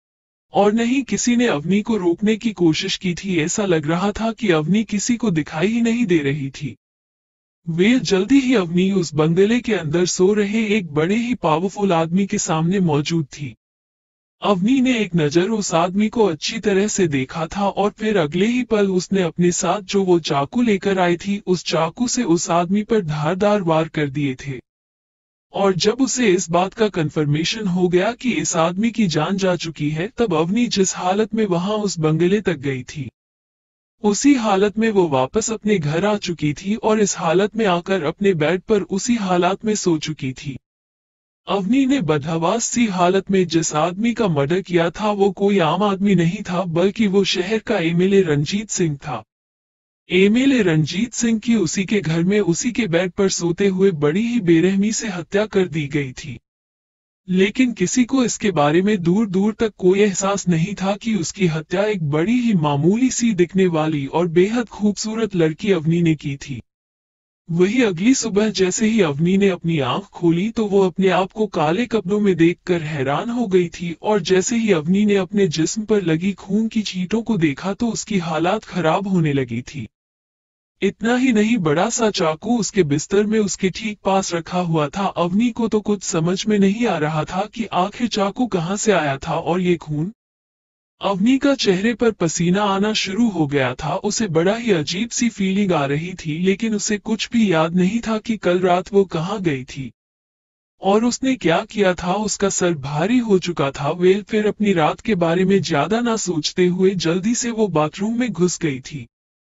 और न ही किसी ने अवनी को रोकने की कोशिश की थी। ऐसा लग रहा था कि अवनी किसी को दिखाई ही नहीं दे रही थी। वे जल्दी ही अवनी उस बंगले के अंदर सो रहे एक बड़े ही पावरफुल आदमी के सामने मौजूद थी। अवनी ने एक नजर उस आदमी को अच्छी तरह से देखा था और फिर अगले ही पल उसने अपने साथ जो वो चाकू लेकर आई थी, उस चाकू से उस आदमी पर धारदार वार कर दिए थे। और जब उसे इस बात का कंफर्मेशन हो गया कि इस आदमी की जान जा चुकी है, तब अवनी जिस हालत में वहां उस बंगले तक गई थी, उसी हालत में वो वापस अपने घर आ चुकी थी और इस हालत में आकर अपने बेड पर उसी हालात में सो चुकी थी। अवनी ने बदहवास सी हालत में जिस आदमी का मर्डर किया था, वो कोई आम आदमी नहीं था, बल्कि वो शहर का एमएलए रंजीत सिंह था। एमएलए रंजीत सिंह की उसी के घर में उसी के बेड पर सोते हुए बड़ी ही बेरहमी से हत्या कर दी गई थी। लेकिन किसी को इसके बारे में दूर दूर तक कोई एहसास नहीं था कि उसकी हत्या एक बड़ी ही मामूली सी दिखने वाली और बेहद खूबसूरत लड़की अवनी ने की थी। वही अगली सुबह जैसे ही अवनी ने अपनी आंख खोली तो वो अपने आप को काले कपड़ों में देखकर हैरान हो गई थी। और जैसे ही अवनी ने अपने जिस्म पर लगी खून की छींटों को देखा तो उसकी हालात खराब होने लगी थी। इतना ही नहीं, बड़ा सा चाकू उसके बिस्तर में उसके ठीक पास रखा हुआ था। अवनी को तो कुछ समझ में नहीं आ रहा था कि आखिर चाकू कहां से आया था और ये खून। अवनी का चेहरे पर पसीना आना शुरू हो गया था। उसे बड़ा ही अजीब सी फीलिंग आ रही थी, लेकिन उसे कुछ भी याद नहीं था कि कल रात वो कहाँ गई थी और उसने क्या किया था। उसका सर भारी हो चुका था। वे फिर अपनी रात के बारे में ज्यादा ना सोचते हुए जल्दी से वो बाथरूम में घुस गई थी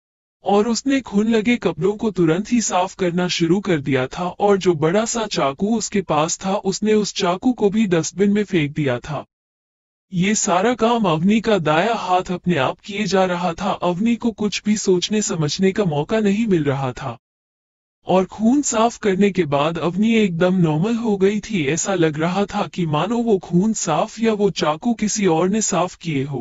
और उसने खून लगे कपड़ों को तुरंत ही साफ करना शुरू कर दिया था। और जो बड़ा सा चाकू उसके पास था, उसने उस चाकू को भी डस्टबिन में फेंक दिया था। ये सारा काम अवनी का दाया हाथ अपने आप किए जा रहा था। अवनी को कुछ भी सोचने समझने का मौका नहीं मिल रहा था और खून साफ करने के बाद अवनी एकदम नॉर्मल हो गई थी। ऐसा लग रहा था कि मानो वो खून साफ या वो चाकू किसी और ने साफ किए हो।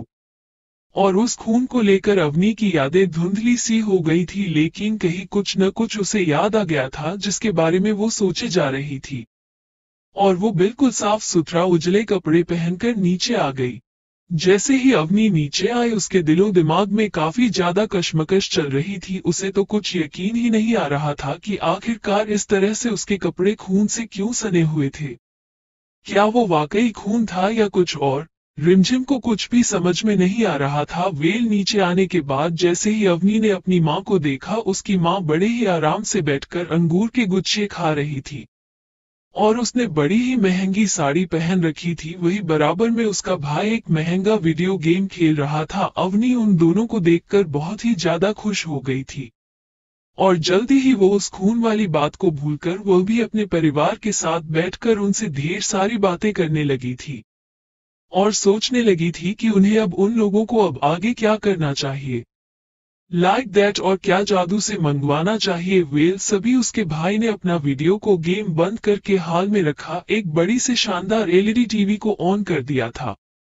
और उस खून को लेकर अवनी की यादें धुंधली सी हो गई थी, लेकिन कहीं कुछ न कुछ उसे याद आ गया था जिसके बारे में वो सोचे जा रही थी। और वो बिल्कुल साफ सुथरा उजले कपड़े पहनकर नीचे आ गई। जैसे ही अवनी नीचे आई, उसके दिलो दिमाग में काफी ज्यादा कश्मकश चल रही थी। उसे तो कुछ यकीन ही नहीं आ रहा था कि आखिरकार इस तरह से उसके कपड़े खून से क्यों सने हुए थे। क्या वो वाकई खून था या कुछ और? रिमझिम को कुछ भी समझ में नहीं आ रहा था। वेल नीचे आने के बाद जैसे ही अवनी ने अपनी माँ को देखा, उसकी माँ बड़े ही आराम से बैठकर अंगूर के गुच्छे खा रही थी और उसने बड़ी ही महंगी साड़ी पहन रखी थी। वही बराबर में उसका भाई एक महंगा वीडियो गेम खेल रहा था। अवनी उन दोनों को देखकर बहुत ही ज्यादा खुश हो गई थी और जल्दी ही वो उस खून वाली बात को भूलकर वो भी अपने परिवार के साथ बैठकर उनसे ढेर सारी बातें करने लगी थी और सोचने लगी थी कि उन्हें अब उन लोगों को अब आगे क्या करना चाहिए, लाइक दैट, और क्या जादू से मंगवाना चाहिए। वेल सभी उसके भाई ने अपना वीडियो को गेम बंद करके हाल में रखा एक बड़ी से शानदार एलईडी टीवी को ऑन कर दिया था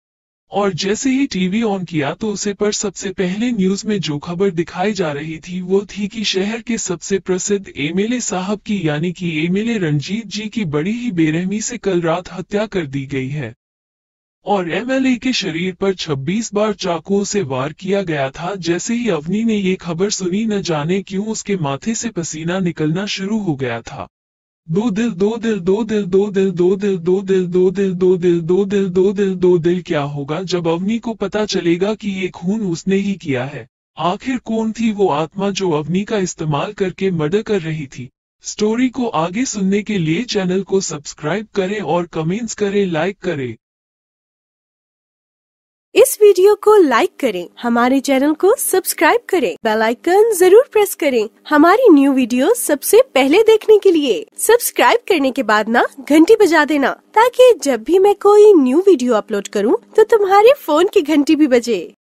और जैसे ही टीवी ऑन किया तो उसे पर सबसे पहले न्यूज में जो खबर दिखाई जा रही थी वो थी कि शहर के सबसे प्रसिद्ध एमएलए साहब की यानी कि एमएलए रंजीत जी की बड़ी ही बेरहमी से कल रात हत्या कर दी गई है और एमएलए के शरीर पर छब्बीस बार चाकुओं से वार किया गया था। जैसे ही अवनी ने ये खबर सुनी, न जाने क्यों उसके माथे से पसीना निकलना शुरू हो गया था। दो दिल दो दिल दो दिल दो दिल दो दिल दो दिल दो दिल दो दिल दो दिल दो दिल दो दिल क्या होगा जब अवनी को पता चलेगा कि ये खून उसने ही किया है? आखिर कौन थी वो आत्मा जो अवनी का इस्तेमाल करके मर्डर कर रही थी? स्टोरी को आगे सुनने के लिए चैनल को सब्सक्राइब करें और कमेंट्स करें, लाइक करें।
इस वीडियो को लाइक करें, हमारे चैनल को सब्सक्राइब करें, बेल आइकन जरूर प्रेस करें हमारी न्यू वीडियो सबसे पहले देखने के लिए। सब्सक्राइब करने के बाद ना घंटी बजा देना ताकि जब भी मैं कोई न्यू वीडियो अपलोड करूं तो तुम्हारे फोन की घंटी भी बजे।